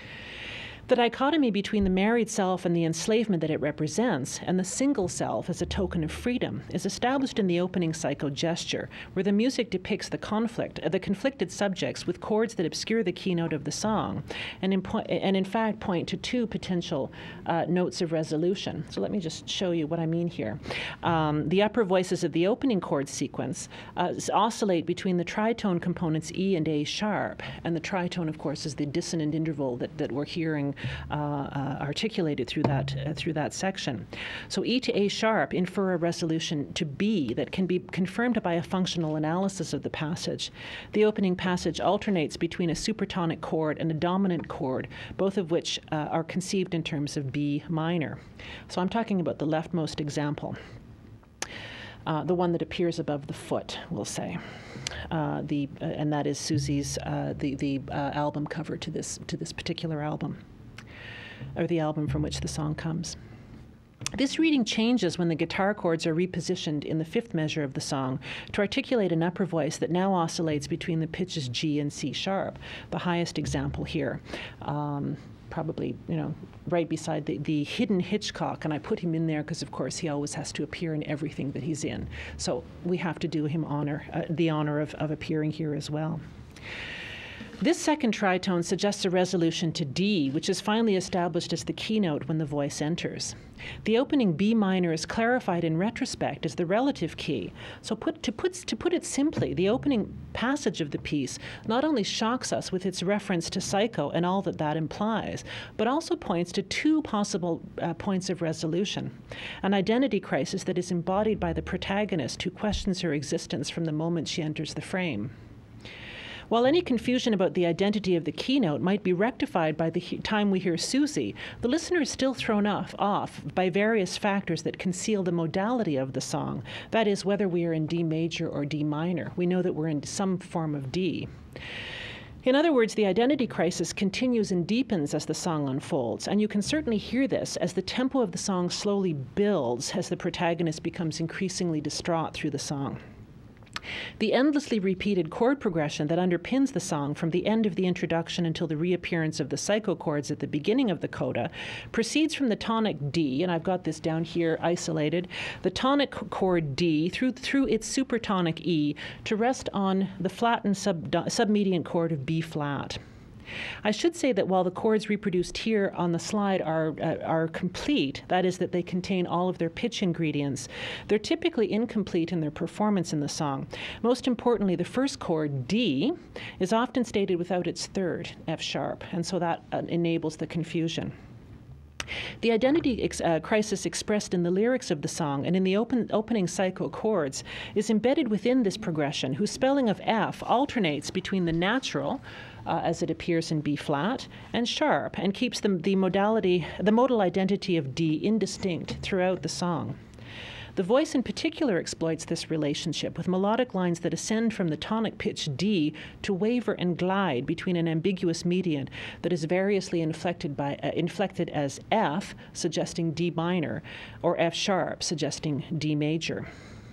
The dichotomy between the married self and the enslavement that it represents, and the single self as a token of freedom, is established in the opening Psycho gesture, where the music depicts the conflict, uh, the conflicted subjects with chords that obscure the keynote of the song, and in, po- and in fact point to two potential uh, notes of resolution. So let me just show you what I mean here. Um, the upper voices of the opening chord sequence uh, oscillate between the tritone components E and A sharp, and the tritone, of course, is the dissonant interval that, that we're hearing Uh, uh, articulated through that uh, through that section. So E to A sharp infer a resolution to B that can be confirmed by a functional analysis of the passage. The opening passage alternates between a supertonic chord and a dominant chord, both of which uh, are conceived in terms of B minor. So I'm talking about the leftmost example, uh, the one that appears above the foot, we'll say. Uh, the uh, and that is Susie's uh, the the uh, album cover to this to this particular album, or the album from which the song comes. This reading changes when the guitar chords are repositioned in the fifth measure of the song to articulate an upper voice that now oscillates between the pitches G and C sharp, the highest example here. Um, probably, you know, right beside the, the hidden Hitchcock, and I put him in there because, of course, he always has to appear in everything that he's in. So we have to do him honor, uh, the honor of, of appearing here as well. This second tritone suggests a resolution to D, which is finally established as the keynote when the voice enters. The opening B minor is clarified in retrospect as the relative key. So put, to, put, to put it simply, the opening passage of the piece not only shocks us with its reference to Psycho and all that that implies, but also points to two possible uh, points of resolution. An identity crisis that is embodied by the protagonist who questions her existence from the moment she enters the frame. While any confusion about the identity of the keynote might be rectified by the he- time we hear Susie, the listener is still thrown off, off by various factors that conceal the modality of the song, that is, whether we are in D major or D minor. We know that we're in some form of D. In other words, the identity crisis continues and deepens as the song unfolds, and you can certainly hear this as the tempo of the song slowly builds as the protagonist becomes increasingly distraught through the song. The endlessly repeated chord progression that underpins the song from the end of the introduction until the reappearance of the Psycho chords at the beginning of the coda proceeds from the tonic D, and I've got this down here isolated, the tonic chord D through, through its supertonic E to rest on the flattened sub, submediant chord of B flat. I should say that while the chords reproduced here on the slide are, uh, are complete, that is, that they contain all of their pitch ingredients, they're typically incomplete in their performance in the song. Most importantly, the first chord, D, is often stated without its third, F sharp, and so that uh, enables the confusion. The identity ex- uh, crisis expressed in the lyrics of the song and in the open, opening psycho chords is embedded within this progression, whose spelling of F alternates between the natural, uh, as it appears in B flat, and sharp, and keeps the, the modality, the modal identity of D indistinct throughout the song. The voice in particular exploits this relationship with melodic lines that ascend from the tonic pitch D to waver and glide between an ambiguous median that is variously inflected, by, uh, inflected as F, suggesting D minor, or F sharp, suggesting D major.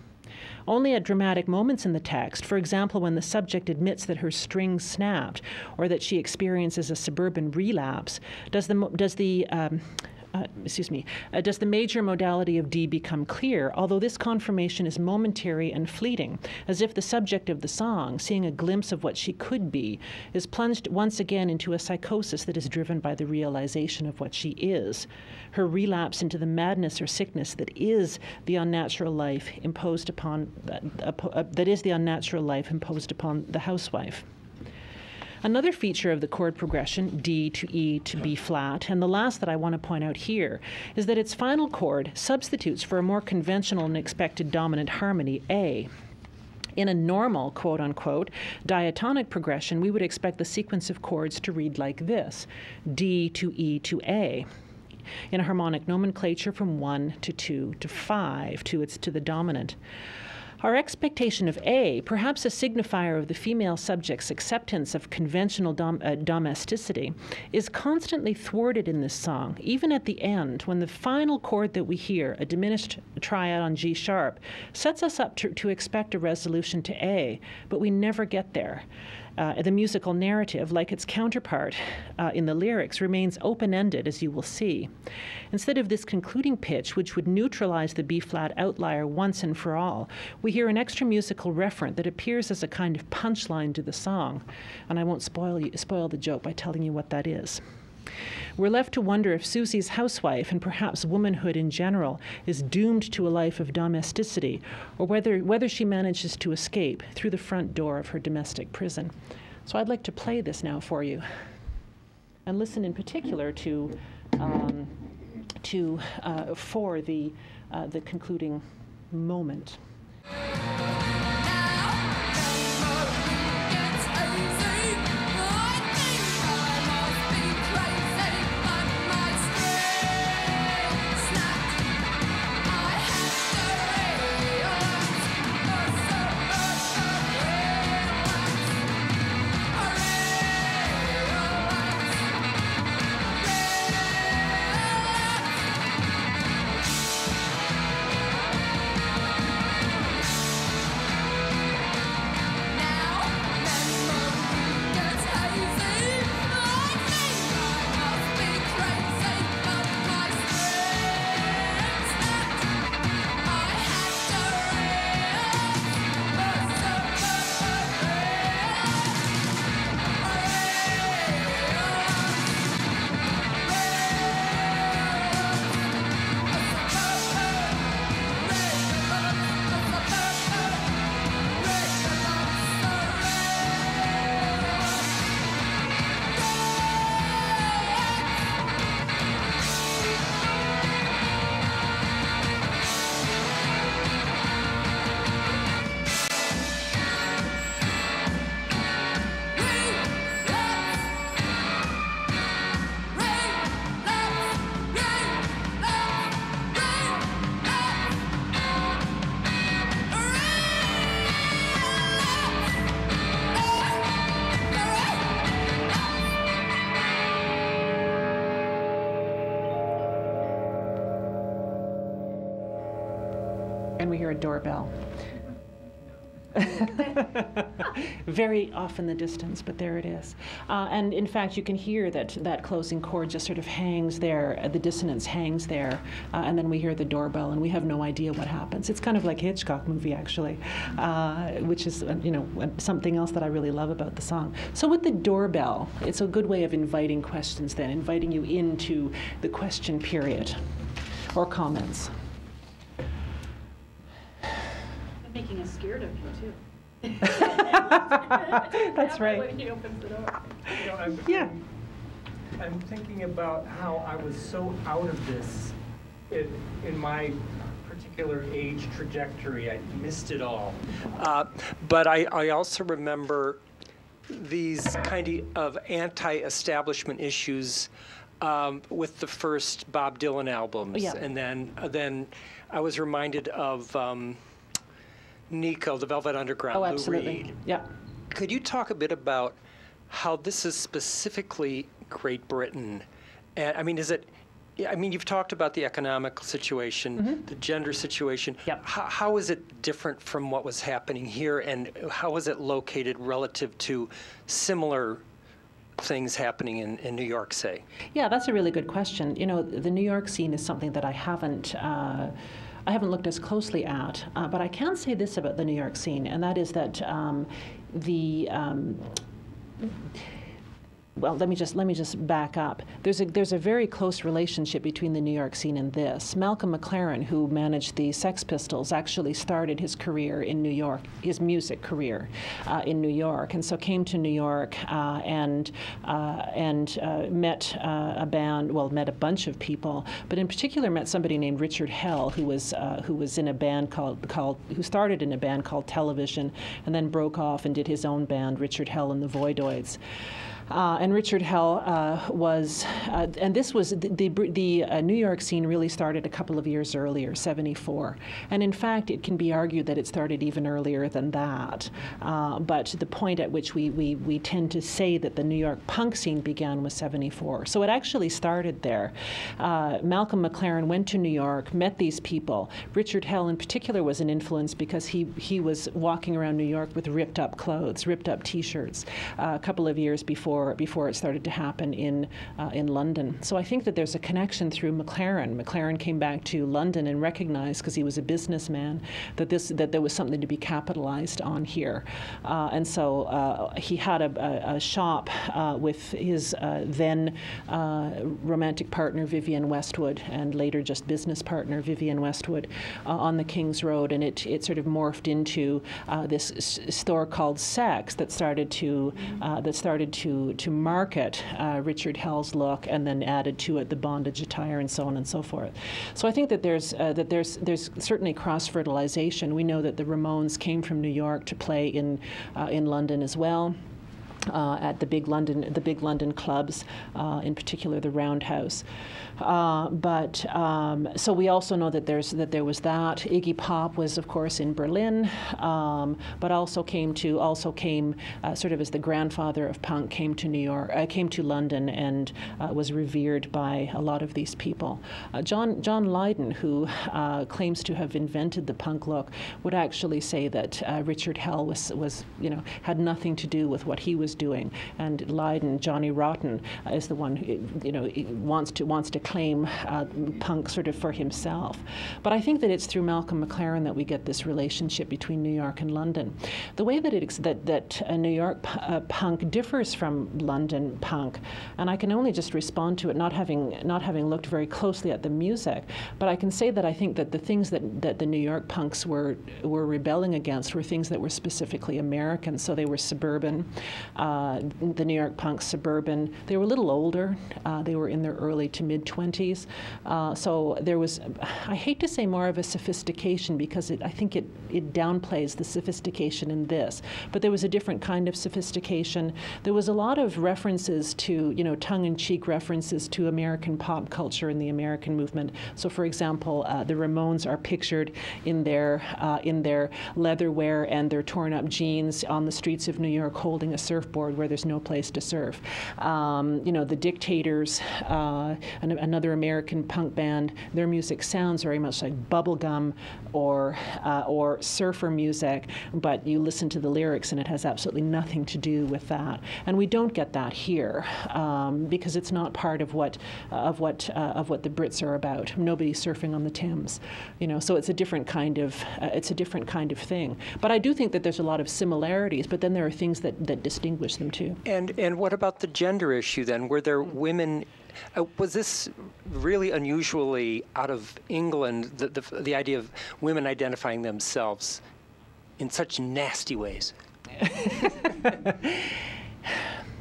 Only at dramatic moments in the text, for example, when the subject admits that her string snapped or that she experiences a suburban relapse, does the, does the um, Uh, excuse me, uh, does the major modality of D become clear, although this confirmation is momentary and fleeting, as if the subject of the song, seeing a glimpse of what she could be, is plunged once again into a psychosis that is driven by the realization of what she is, her relapse into the madness or sickness that is the unnatural life imposed upon, uh, uh, that is the unnatural life imposed upon the housewife. Another feature of the chord progression, D to E to B flat, and the last that I want to point out here, is that its final chord substitutes for a more conventional and expected dominant harmony, A. In a normal, quote-unquote, diatonic progression, we would expect the sequence of chords to read like this, D to E to A. In a harmonic nomenclature from one to two to five to its to the dominant. Our expectation of A, perhaps a signifier of the female subject's acceptance of conventional dom- uh, domesticity, is constantly thwarted in this song, even at the end, when the final chord that we hear, a diminished triad on G sharp, sets us up to, to expect a resolution to A, but we never get there. Uh, the musical narrative, like its counterpart uh, in the lyrics, remains open-ended, as you will see. Instead of this concluding pitch, which would neutralize the B-flat outlier once and for all, we hear an extra musical referent that appears as a kind of punchline to the song. And I won't spoil, you, spoil the joke by telling you what that is. We're left to wonder if Susie's housewife, and perhaps womanhood in general, is doomed to a life of domesticity, or whether, whether she manages to escape through the front door of her domestic prison. So I'd like to play this now for you, and listen in particular to, um, to uh, for the, uh, the concluding moment. And we hear a doorbell. Very off in the distance, but there it is. Uh, and in fact, you can hear that that closing chord just sort of hangs there, uh, the dissonance hangs there, uh, and then we hear the doorbell, and we have no idea what happens. It's kind of like a Hitchcock movie, actually, uh, which is, uh, you know, something else that I really love about the song. So with the doorbell, it's a good way of inviting questions then, inviting you into the question period, or comments. Making us scared of you, too. That's right. When he opens the door. Yeah. I'm thinking about how I was so out of this in, in my particular age trajectory. I missed it all. Uh, but I, I also remember these kind of anti-establishment issues um, with the first Bob Dylan albums. Yeah. And then, uh, then I was reminded of um, Nico, the Velvet Underground, Oh, Lou absolutely. Reed. Yeah. Could you talk a bit about how this is specifically Great Britain? And I mean, is it, I mean, you've talked about the economic situation, mm-hmm. the gender situation. Yep. How, how is it different from what was happening here, and how is it located relative to similar things happening in, in New York, say? Yeah, that's a really good question. You know, the New York scene is something that I haven't uh, I haven't looked as closely at, uh, but I can say this about the New York scene, and that is that um, the um, well, let me just let me just back up. There's a there's a very close relationship between the New York scene and this. Malcolm McLaren, who managed the Sex Pistols, actually started his career in New York, his music career uh, in New York, and so came to New York uh, and uh, and uh, met uh, a band. Well, met a bunch of people, but in particular met somebody named Richard Hell, who was uh, who was in a band called called who started in a band called Television, and then broke off and did his own band, Richard Hell and the Voidoids. Uh, and Richard Hell uh, was, uh, and this was, the, the, the uh, New York scene really started a couple of years earlier, seventy-four. And in fact, it can be argued that it started even earlier than that. Uh, but the point at which we, we, we tend to say that the New York punk scene began was seventy-four. So it actually started there. Uh, Malcolm McLaren went to New York, met these people. Richard Hell in particular was an influence because he, he was walking around New York with ripped up clothes, ripped up T-shirts uh, a couple of years before before it started to happen in uh, in London. So I think that there's a connection through McLaren. McLaren came back to London and recognized, because he was a businessman, that this that there was something to be capitalized on here. Uh, and so uh, he had a, a, a shop uh, with his uh, then uh, romantic partner Vivienne Westwood, and later just business partner Vivienne Westwood, uh, on the King's Road, and it it sort of morphed into uh, this s- store called Saks that started to uh, that started to to market uh, Richard Hell's look, and then added to it the bondage attire and so on and so forth. So I think that there's uh, that there's there's certainly cross-fertilization. We know that the Ramones came from New York to play in uh, in London as well. Uh, at the big London, the big London clubs, uh, in particular the Roundhouse. Uh, but um, so we also know that there's that there was that. Iggy Pop was, of course, in Berlin, um, but also came to also came uh, sort of as the grandfather of punk, came to New York, uh, came to London, and uh, was revered by a lot of these people. Uh, John John Lydon, who uh, claims to have invented the punk look, would actually say that uh, Richard Hell was was you know had nothing to do with what he was doing, and Lydon, Johnny Rotten, uh, is the one who, you know, wants to wants to claim uh, punk sort of for himself. But I think that it's through Malcolm McLaren that we get this relationship between New York and London. The way that it ex- that that uh, New York p- uh, punk differs from London punk, and I can only just respond to it, not having not having looked very closely at the music, but I can say that I think that the things that that the New York punks were were rebelling against were things that were specifically American. So they were suburban. Uh, the New York punks, suburban. They were a little older. Uh, they were in their early to mid twenties. Uh, so there was, I hate to say more of a sophistication, because it, I think it, it downplays the sophistication in this. But there was a different kind of sophistication. There was a lot of references to, you know, tongue-in-cheek references to American pop culture and the American movement. So, for example, uh, the Ramones are pictured in their uh, in their leatherwear and their torn-up jeans on the streets of New York, holding a surfboard where there's no place to surf. Um, you know, the Dictators, uh, an, another American punk band, their music sounds very much like bubblegum or uh, or surfer music, but you listen to the lyrics and it has absolutely nothing to do with that. And we don't get that here um, because it's not part of what uh, of what uh, of what the Brits are about. Nobody's surfing on the Thames, you know. So it's a different kind of uh, it's a different kind of thing. But I do think that there's a lot of similarities. But then there are things that that distinguish them too. And and what about the gender issue then? Were there women? Uh, was this really unusually out of England? The, the the idea of women identifying themselves in such nasty ways.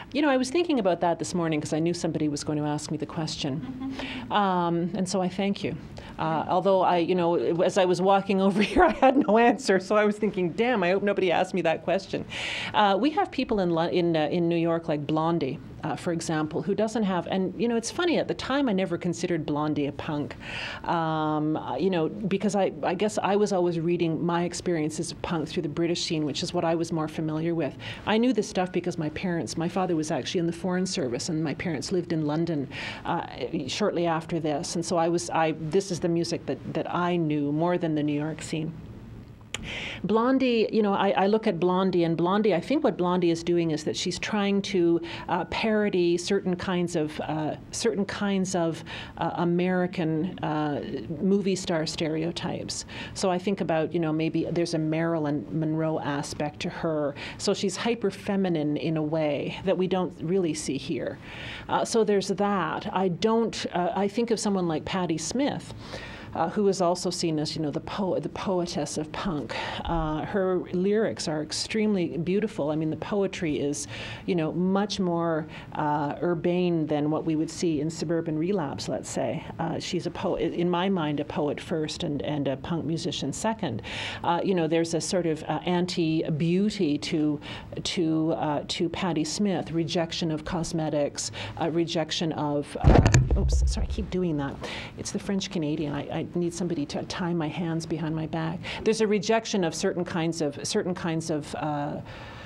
You know, I was thinking about that this morning because I knew somebody was going to ask me the question. Mm-hmm. um, and so I thank you. Uh, although I, you know, as I was walking over here, I had no answer. So I was thinking, damn, I hope nobody asked me that question. Uh, we have people in, in, uh, in New York like Blondie, uh, for example, who doesn't have, and, you know, it's funny, at the time I never considered Blondie a punk. Um, you know, because I, I guess I was always reading my experiences of punk through the British scene, which is what I was more familiar with. I knew this stuff because my parents, my father was actually in the Foreign Service, and my parents lived in London uh, shortly after this. And so I was, I, this is the music that, that I knew more than the New York scene. Blondie, you know, I, I look at Blondie, and Blondie, I think what Blondie is doing is that she's trying to uh, parody certain kinds of uh, certain kinds of uh, American uh, movie star stereotypes. So I think about, you know, maybe there's a Marilyn Monroe aspect to her. So she's hyper feminine in a way that we don't really see here. Uh, so there's that. I don't. Uh, I think of someone like Patti Smith. Uh, who is also seen as, you know, the poet, the poetess of punk. Uh, her lyrics are extremely beautiful. I mean, the poetry is, you know, much more uh, urbane than what we would see in Suburban Relapse, let's say. Uh, she's a poet, in my mind, a poet first and, and a punk musician second. Uh, you know, there's a sort of uh, anti-beauty to to uh, to Patti Smith, rejection of cosmetics, uh, rejection of. Uh, oops, sorry, I keep doing that. It's the French Canadian. I, I need somebody to tie my hands behind my back. There's a rejection of certain kinds of certain kinds of. Uh,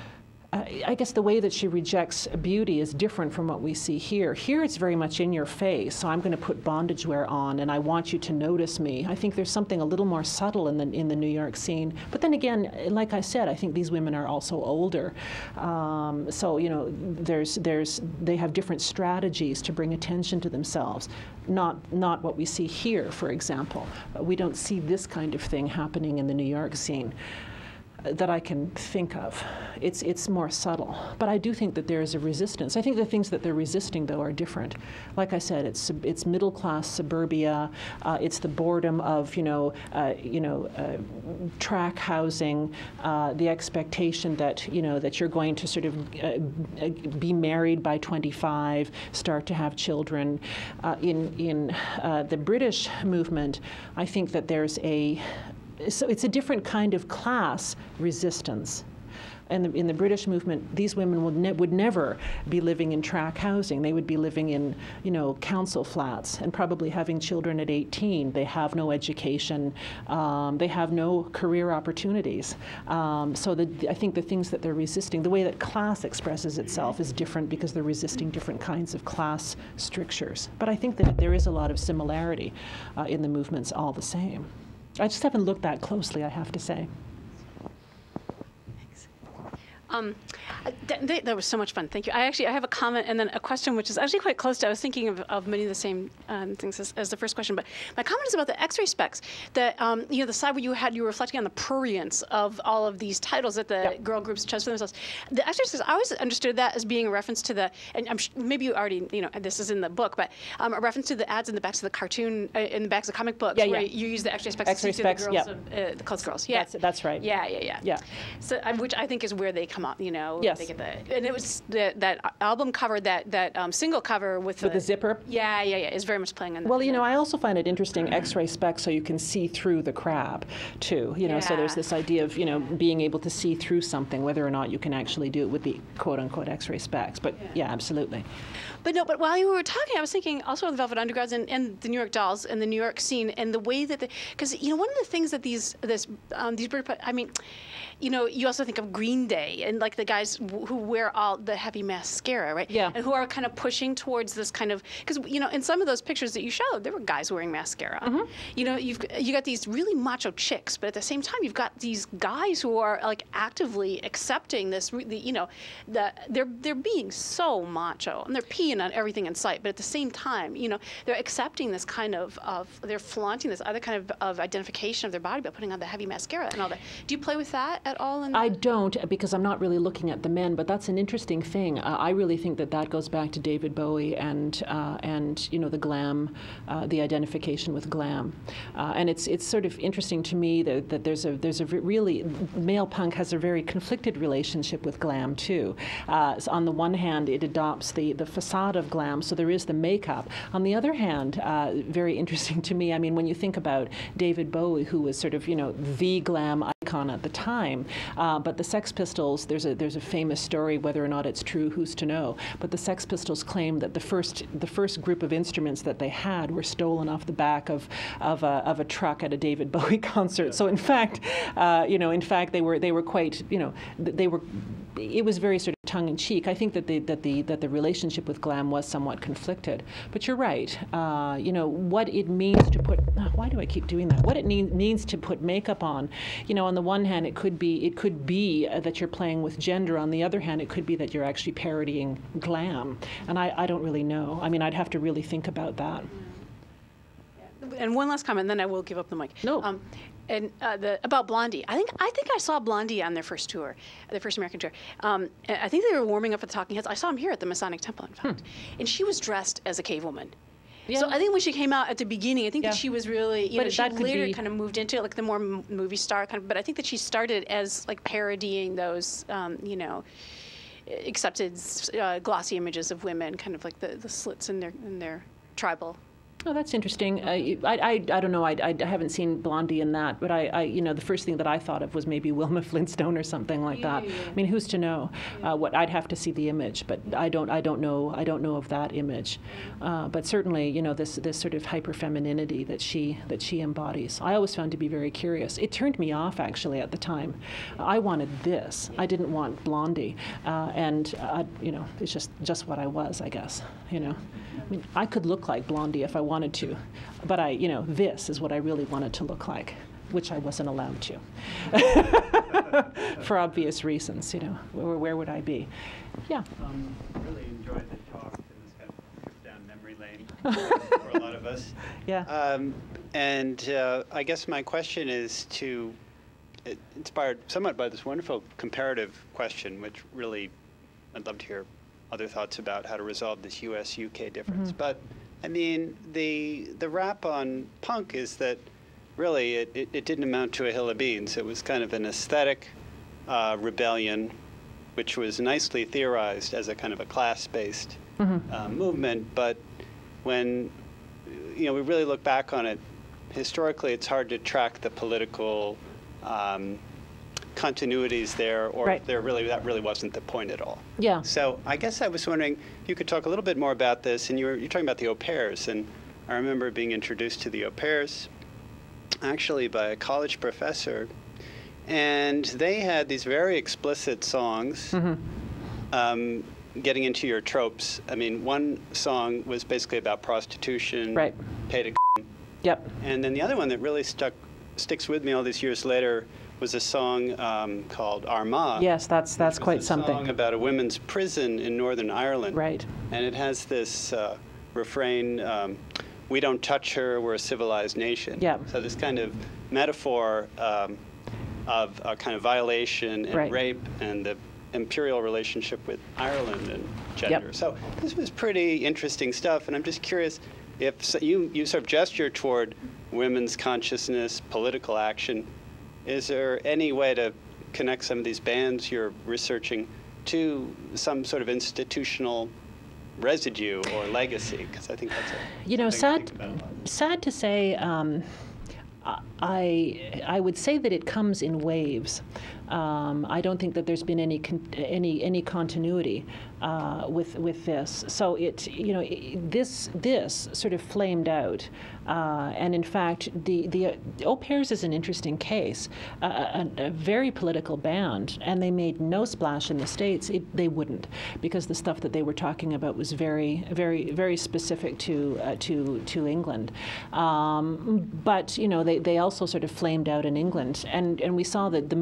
I guess the way that she rejects beauty is different from what we see here. Here it's very much in your face, so I'm going to put bondage wear on and I want you to notice me. I think there's something a little more subtle in the, in the New York scene. But then again, like I said, I think these women are also older. Um, so, you know, there's, there's, they have different strategies to bring attention to themselves. Not, not what we see here, for example. We don't see this kind of thing happening in the New York scene that I can think of. It's it's more subtle. But I do think that there is a resistance. I think the things that they're resisting, though, are different. Like I said, it's it's middle class suburbia. Uh, it's the boredom of you know uh, you know uh, track housing, uh, the expectation that you know that you're going to sort of uh, be married by twenty-five, start to have children. Uh, in in uh, the British movement, I think that there's a So it's a different kind of class resistance. And in the British movement, these women would, ne would never be living in track housing. They would be living in, you know, council flats and probably having children at eighteen. They have no education. Um, they have no career opportunities. Um, so the, I think the things that they're resisting, the way that class expresses itself is different because they're resisting different kinds of class strictures. But I think that there is a lot of similarity uh, in the movements all the same. I just haven't looked that closely, I have to say. Thanks. Um, that, that, that was so much fun. Thank you. I actually I have a comment and then a question, which is actually quite close to. I was thinking of, of many of the same um, things as, as the first question, but my comment is about the X-ray specs. That um, you know, the side where you had you were reflecting on the prurience of all of these titles that the yep. girl groups chose for themselves. The X-ray specs, I always understood that as being a reference to the, and I'm maybe you already you know this is in the book, but um, a reference to the ads in the backs of the cartoon, uh, in the backs of comic books, yeah, where yeah. you use the X-ray specs X-ray to see specs, the girls, yeah. of, uh, the clothes girls. Yeah, that's, that's right. Yeah, yeah, yeah. Yeah. So uh, which I think is where they come up. You know. Yes. They get the, and it was the, that album cover, that that um, single cover with, with the, the zipper. Yeah, yeah, yeah. Is very much playing on. Well, the, you know, I also find it interesting X-ray specs, so you can see through the crab, too. You know, yeah. so there's this idea of you know being able to see through something, whether or not you can actually do it with the quote-unquote X-ray specs. But yeah, yeah absolutely. But no, but while you were talking, I was thinking also of the Velvet Undergrounds and, and the New York Dolls and the New York scene and the way that, because you know, one of the things that these this um, these British, I mean, you know, you also think of Green Day and like the guys w who wear all the heavy mascara, right? Yeah. And who are kind of pushing towards this kind of, because you know, in some of those pictures that you showed, there were guys wearing mascara. Mm-hmm. You know, you've you got these really macho chicks, but at the same time, you've got these guys who are like actively accepting this. The, you know, the, they're they're being so macho and they're peeing on everything in sight, but at the same time, you know, they're accepting this kind of of they're flaunting this other kind of of identification of their body by putting on the heavy mascara and all that. Do you play with that? at all? In I don't, because I'm not really looking at the men, but that's an interesting thing. Uh, I really think that that goes back to David Bowie and uh, and you know the glam, uh, the identification with glam, uh, and it's it's sort of interesting to me that, that there's a there's a really male punk has a very conflicted relationship with glam too. Uh, so on the one hand, it adopts the the facade of glam, so there is the makeup. On the other hand, uh, very interesting to me. I mean, when you think about David Bowie, who was sort of you know the glam icon at the time, uh, but the Sex Pistols, there's a there's a famous story, whether or not it's true, who's to know, but the Sex Pistols claim that the first the first group of instruments that they had were stolen off the back of of a, of a truck at a David Bowie concert. So in fact, uh, you know, in fact they were they were quite, you know, they were it was very sort of tongue-in-cheek. I think that the that the that the relationship with glam was somewhat conflicted. But you're right. Uh, you know what it means to put. Why do I keep doing that? What it mean, means to put makeup on. You know, on the one hand, it could be it could be uh, that you're playing with gender. On the other hand, it could be that you're actually parodying glam. And I, I don't really know. I mean, I'd have to really think about that. And one last comment, and then I will give up the mic. No. Um, and uh, the, about Blondie, I think I think I saw Blondie on their first tour, their first American tour. Um, and I think they were warming up for the Talking Heads. I saw them here at the Masonic Temple, in fact. Hmm. And she was dressed as a cave woman. Yeah. So I think when she came out at the beginning, I think yeah. that she was really, you but know, she later be... kind of moved into it, like the more m- movie star kind of. But I think that she started as like parodying those, um, you know, accepted uh, glossy images of women, kind of like the, the slits in their in their tribal. Oh, that's interesting. Uh, I, I, I don't know. I, I haven't seen Blondie in that, but I, I, you know, the first thing that I thought of was maybe Wilma Flintstone or something like yeah, that. yeah. I mean, who's to know? Uh, what I'd have to see the image, but I don't. I don't know. I don't know of that image. Uh, but certainly, you know, this this sort of hyper femininity that she that she embodies, I always found to be very curious. It turned me off actually at the time. I wanted this. I didn't want Blondie, uh, and uh, you know, it's just just what I was, I guess. You know. I mean, I could look like Blondie if I wanted to, but I, you know, this is what I really wanted to look like, which I wasn't allowed to, for obvious reasons. You know, where, where would I be? Yeah. Um, really enjoyed the talk, and this kind of trip down memory lane for a lot of us. Yeah. Um, and uh, I guess my question is to, it, inspired somewhat by this wonderful comparative question, which really I'd love to hear other thoughts about how to resolve this U S U K difference. Mm-hmm. But, I mean, the the rap on punk is that really it, it, it didn't amount to a hill of beans. It was kind of an aesthetic uh, rebellion, which was nicely theorized as a kind of a class-based mm-hmm. uh, movement. But when, you know, we really look back on it, historically it's hard to track the political um, continuities there, or right. there really that really wasn't the point at all. Yeah. So I guess I was wondering if you could talk a little bit more about this. And you were you're talking about the au pairs, and I remember being introduced to the au pairs, actually by a college professor, and they had these very explicit songs, mm-hmm. um, getting into your tropes. I mean, one song was basically about prostitution, right? Paid a Yep. And then the other one that really stuck sticks with me all these years later was a song um, called Armagh. Yes, that's that's quite a something. Song about a women's prison in Northern Ireland. Right. And it has this uh, refrain, um, "We don't touch her, we're a civilized nation." Yeah. So this kind of metaphor um, of a kind of violation and right. rape and the imperial relationship with Ireland and gender. Yep. So this was pretty interesting stuff, and I'm just curious if so you you sort of gesture toward women's consciousness, political action. Is there any way to connect some of these bands you're researching to some sort of institutional residue or legacy? Because I think that's a you know sad to sad to say. Um, I I would say that it comes in waves. Um, I don't think that there's been any con- any any continuity uh, with with this. So it you know it, this this sort of flamed out, uh, and in fact the the Au Pairs is an interesting case. Uh, a, a very political band, and they made no splash in the States. It, they wouldn't, because the stuff that they were talking about was very very very specific to uh, to to England. Um, but you know they they also sort of flamed out in England, and and we saw that the movement sort of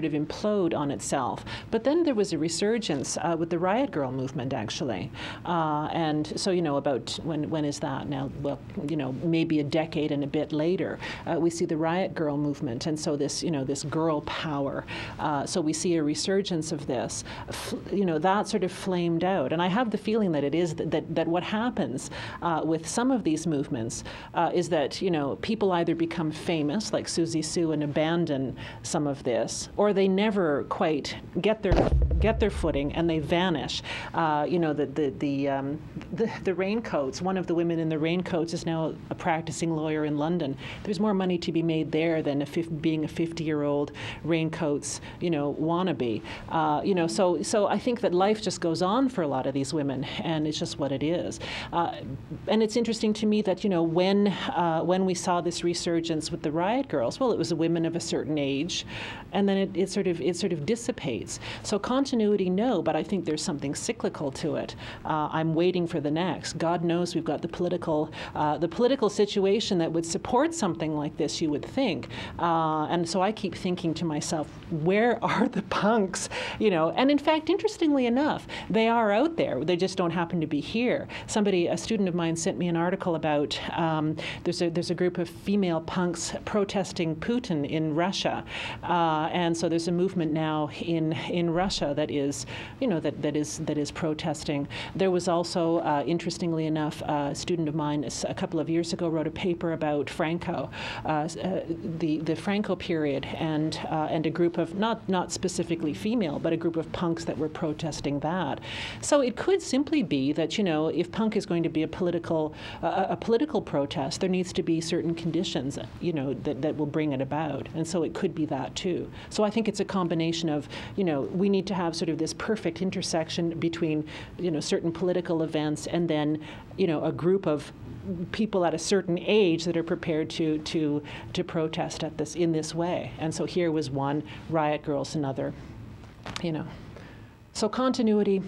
of implode on itself. But then there was a resurgence uh, with the Riot Girl movement, actually. Uh, and so, you know, about when when is that now? Well, you know, maybe a decade and a bit later, uh, we see the Riot Girl movement, and so this, you know, this girl power. Uh, so we see a resurgence of this. F you know, that sort of flamed out, and I have the feeling that it is that that, that what happens uh, with some of these movements uh, is that, you know, people either become famous, like Susie Sue, and abandon some of this, or they never quite get their get their footing and they vanish. Uh, you know, the the the, um, the the raincoats. One of the women in the raincoats is now a practicing lawyer in London. There's more money to be made there than a being a fifty-year-old raincoats, you know, wannabe. Uh, you know, so so I think that life just goes on for a lot of these women, and it's just what it is. Uh, and it's interesting to me that, you know, when uh, when we saw this resurgence with the Riot Girls, well, it was women of a certain age, and then it, it sort of it sort of dissipates. So continuity, no, but I think there's something cyclical to it. Uh, I'm waiting for the next. God knows we've got the political uh, the political situation that would support something like this, you would think. Uh, and so I keep thinking to myself, where are the punks? You know, and in fact, interestingly enough, they are out there. They just don't happen to be here. Somebody, a student of mine, sent me an article about um, there's a there's a group of female punks protesting Putin in Russia, uh, and so there's a movement now in in Russia that is, you know, that that is that is protesting. There was also, uh, interestingly enough, a student of mine a couple of years ago wrote a paper about Franco, uh, uh, the the Franco period, and uh, and a group of not not specifically female, but a group of punks that were protesting that. So it could simply be that, you know, if punk is going to be a political uh, a political protest, there needs to be certain conditions, you know, that that will bring it about, and so it could be that too. So I think it's a combination of, you know, we need to have sort of this perfect intersection between, you know, certain political events and then, you know, a group of people at a certain age that are prepared to to to protest at this in this way. And so here was one, Riot Girls another, you know. So continuity,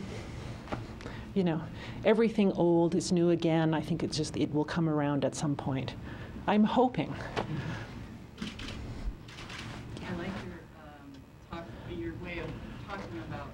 you know, everything old is new again. I think it's just, it will come around at some point. I'm hoping. I like your um, talk, your way of talking about.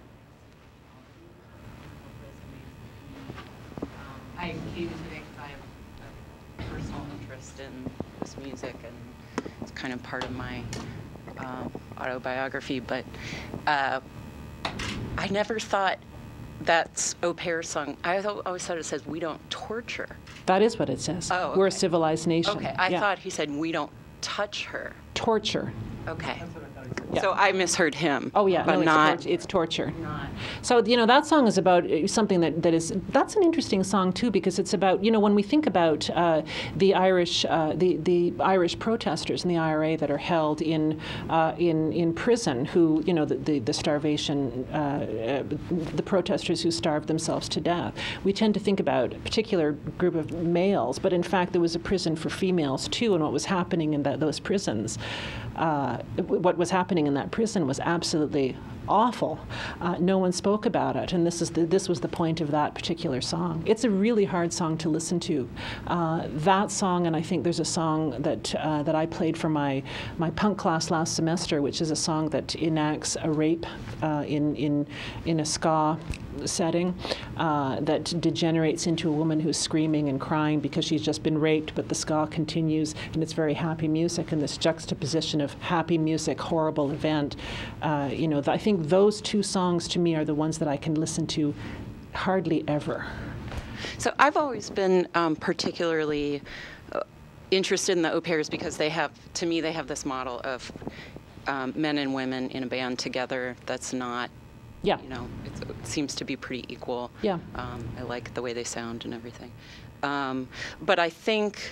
Um, I came today because I have a personal interest in this music, and it's kind of part of my uh, autobiography. But uh, I never thought that's Au Pair's song. I always thought it says, "We don't torture." That is what it says. Oh, okay. We're a civilized nation. Okay, I yeah. thought he said, "We don't touch her." Torture. Okay. Yeah. So I misheard him. Oh yeah, but no, it's, not, tor it's torture. Not. So, you know, that song is about something that, that is, that's an interesting song too, because it's about, you know, when we think about uh, the Irish, uh, the, the Irish protesters in the I R A that are held in, uh, in, in prison, who, you know, the, the, the starvation, uh, uh, the protesters who starved themselves to death, we tend to think about a particular group of males, but in fact there was a prison for females too, and what was happening in that, those prisons, uh, what was happening in that prison was absolutely awful. Uh, no one spoke about it, and this is the, this was the point of that particular song. It's a really hard song to listen to. Uh, that song, and I think there's a song that uh, that I played for my my punk class last semester, which is a song that enacts a rape uh, in in in a ska setting uh, that degenerates into a woman who's screaming and crying because she's just been raped, but the ska continues, and it's very happy music, and this juxtaposition of happy music, horrible event. Uh, you know, I think those two songs to me are the ones that I can listen to hardly ever. So I've always been um, particularly uh, interested in the Au Pairs because they have, to me, they have this model of um, men and women in a band together that's not, yeah. you know, it's, it seems to be pretty equal. Yeah. Um, I like the way they sound and everything. Um, but I think,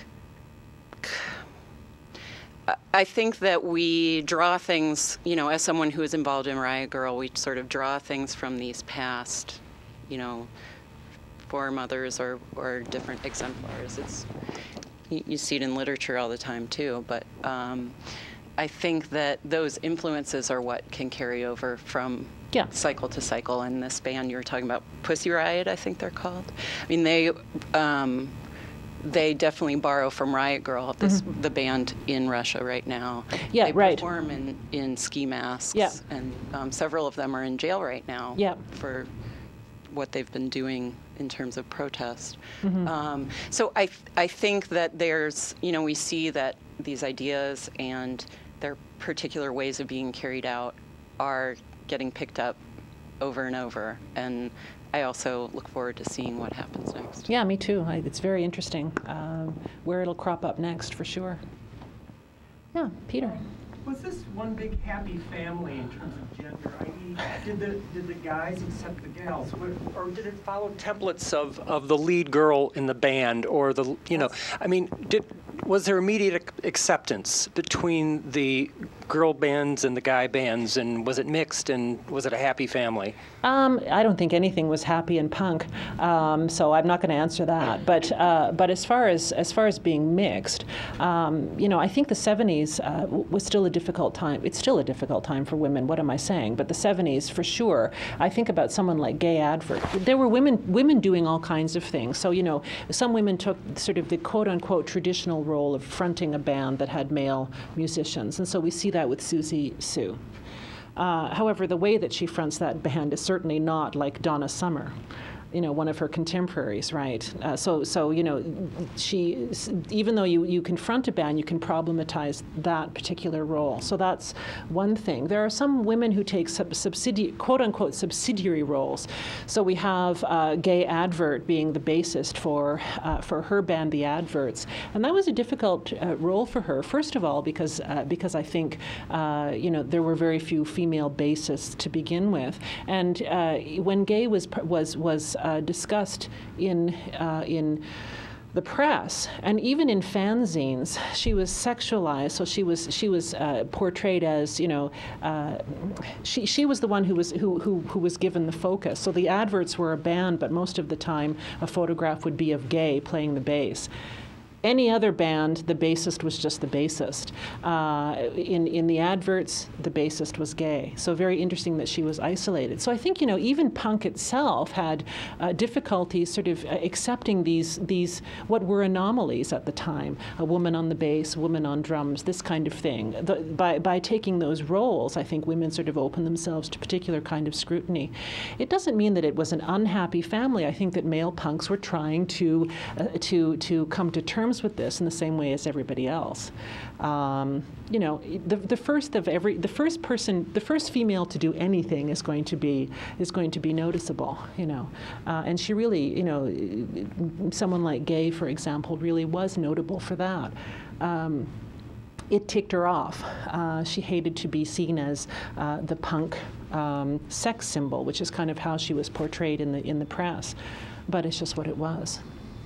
I think that we draw things, you know, as someone who is involved in Riot Girl, we sort of draw things from these past, you know, foremothers or, or different exemplars. It's, you, you see it in literature all the time too, but um, I think that those influences are what can carry over from yeah. cycle to cycle. And this band you were talking about, Pussy Riot, I think they're called. I mean, they, um, they definitely borrow from Riot Girl, this mm-hmm. the band in Russia right now. Yeah, they right. perform in, in ski masks, yeah. and um, several of them are in jail right now yeah. for what they've been doing in terms of protest. Mm-hmm. Um, so I, I think that there's, you know, we see that these ideas and their particular ways of being carried out are getting picked up over and over. And I also look forward to seeing what happens next. Yeah, me too. I, it's very interesting um, where it'll crop up next, for sure. Yeah, Peter. Was this one big happy family in terms of gender? I mean, did the did the guys accept the gals, or, or did it follow templates of, of the lead girl in the band, or the you know? I mean, did was there immediate acceptance between the girl bands and the guy bands, and was it mixed, and was it a happy family? Um, I don't think anything was happy in punk, um, so I'm not going to answer that. But uh, but as far as as far as being mixed, um, you know, I think the seventies uh, was still a difficult time. It's still a difficult time for women. What am I saying? But the seventies, for sure. I think about someone like Gay Advert. There were women women doing all kinds of things. So you know, some women took sort of the quote unquote traditional role of fronting a band that had male musicians, and so we see that with Susie Sue. Uh, however, the way that she fronts that band is certainly not like Donna Summer, you know, one of her contemporaries, right? Uh, so, so you know, she, even though you, you confront a band, you can problematize that particular role. So that's one thing. There are some women who take sub subsidi quote unquote subsidiary roles. So we have uh, Gay Advert being the bassist for uh, for her band, The Adverts, and that was a difficult uh, role for her. First of all, because uh, because I think uh, you know, there were very few female bassists to begin with, and uh, when Gay was was was Uh, discussed in uh, in the press and even in fanzines, she was sexualized. So she was she was uh, portrayed as, you know, uh, she she was the one who was who, who who was given the focus. So the Adverts were a band, but most of the time a photograph would be of Gay playing the bass. Any other band, the bassist was just the bassist. Uh, in, in the Adverts, the bassist was Gay. So very interesting that she was isolated. So I think, you know, even punk itself had uh, difficulties sort of uh, accepting these, these, what were anomalies at the time. A woman on the bass, a woman on drums, this kind of thing. The, by, by taking those roles, I think women sort of opened themselves to particular kind of scrutiny. It doesn't mean that it was an unhappy family. I think that male punks were trying to, uh, to, to come to terms with this in the same way as everybody else. Um, you know, the, the first of every, the first person, the first female to do anything is going to be, is going to be noticeable, you know. Uh, and she really, you know, someone like Gay, for example, really was notable for that. Um, It ticked her off. Uh, she hated to be seen as uh, the punk um, sex symbol, which is kind of how she was portrayed in the in the press. But it's just what it was.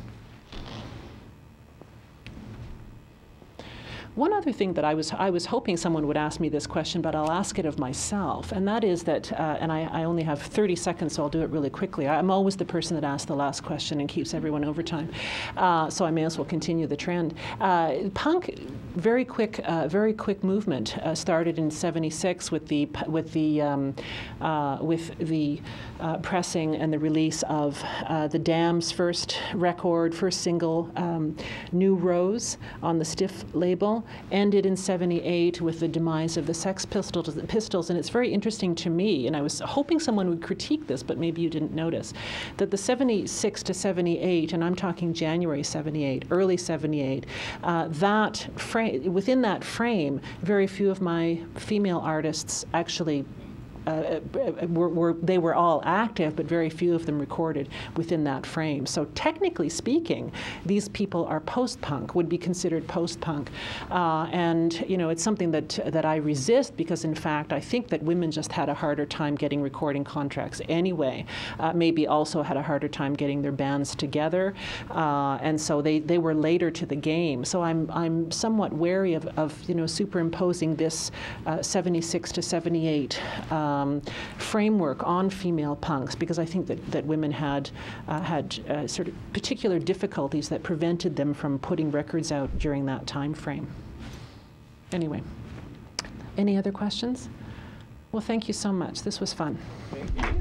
One other thing that I was I was hoping someone would ask me this question, but I'll ask it of myself, and that is that, uh, and I, I only have thirty seconds, so I'll do it really quickly. I'm always the person that asks the last question and keeps everyone overtime, uh, so I may as well continue the trend. Uh, punk, very quick, uh, very quick movement. Uh, started in seventy-six with the with the um, uh, with the uh, pressing and the release of uh, the Damned's first record, first single, um, New Rose, on the Stiff label. Ended in seventy-eight with the demise of the Sex Pistols, Pistols, and it's very interesting to me, and I was hoping someone would critique this, but maybe you didn't notice, that the seventy-six to seventy-eight, and I'm talking January seventy-eight, early seventy-eight, uh, that frame, within that frame, very few of my female artists actually Uh, were, were, they were all active, but very few of them recorded within that frame. So technically speaking, these people are post-punk, would be considered post-punk. Uh, and, you know, it's something that, that I resist because, in fact, I think that women just had a harder time getting recording contracts anyway. Uh, maybe also had a harder time getting their bands together. Uh, and so they, they were later to the game. So I'm, I'm somewhat wary of, of, you know, superimposing this uh, seventy-six to seventy-eight uh, Um, framework on female punks, because I think that, that women had uh, had uh, sort of particular difficulties that prevented them from putting records out during that time frame. Anyway, any other questions? Well, thank you so much. This was fun. Thank you.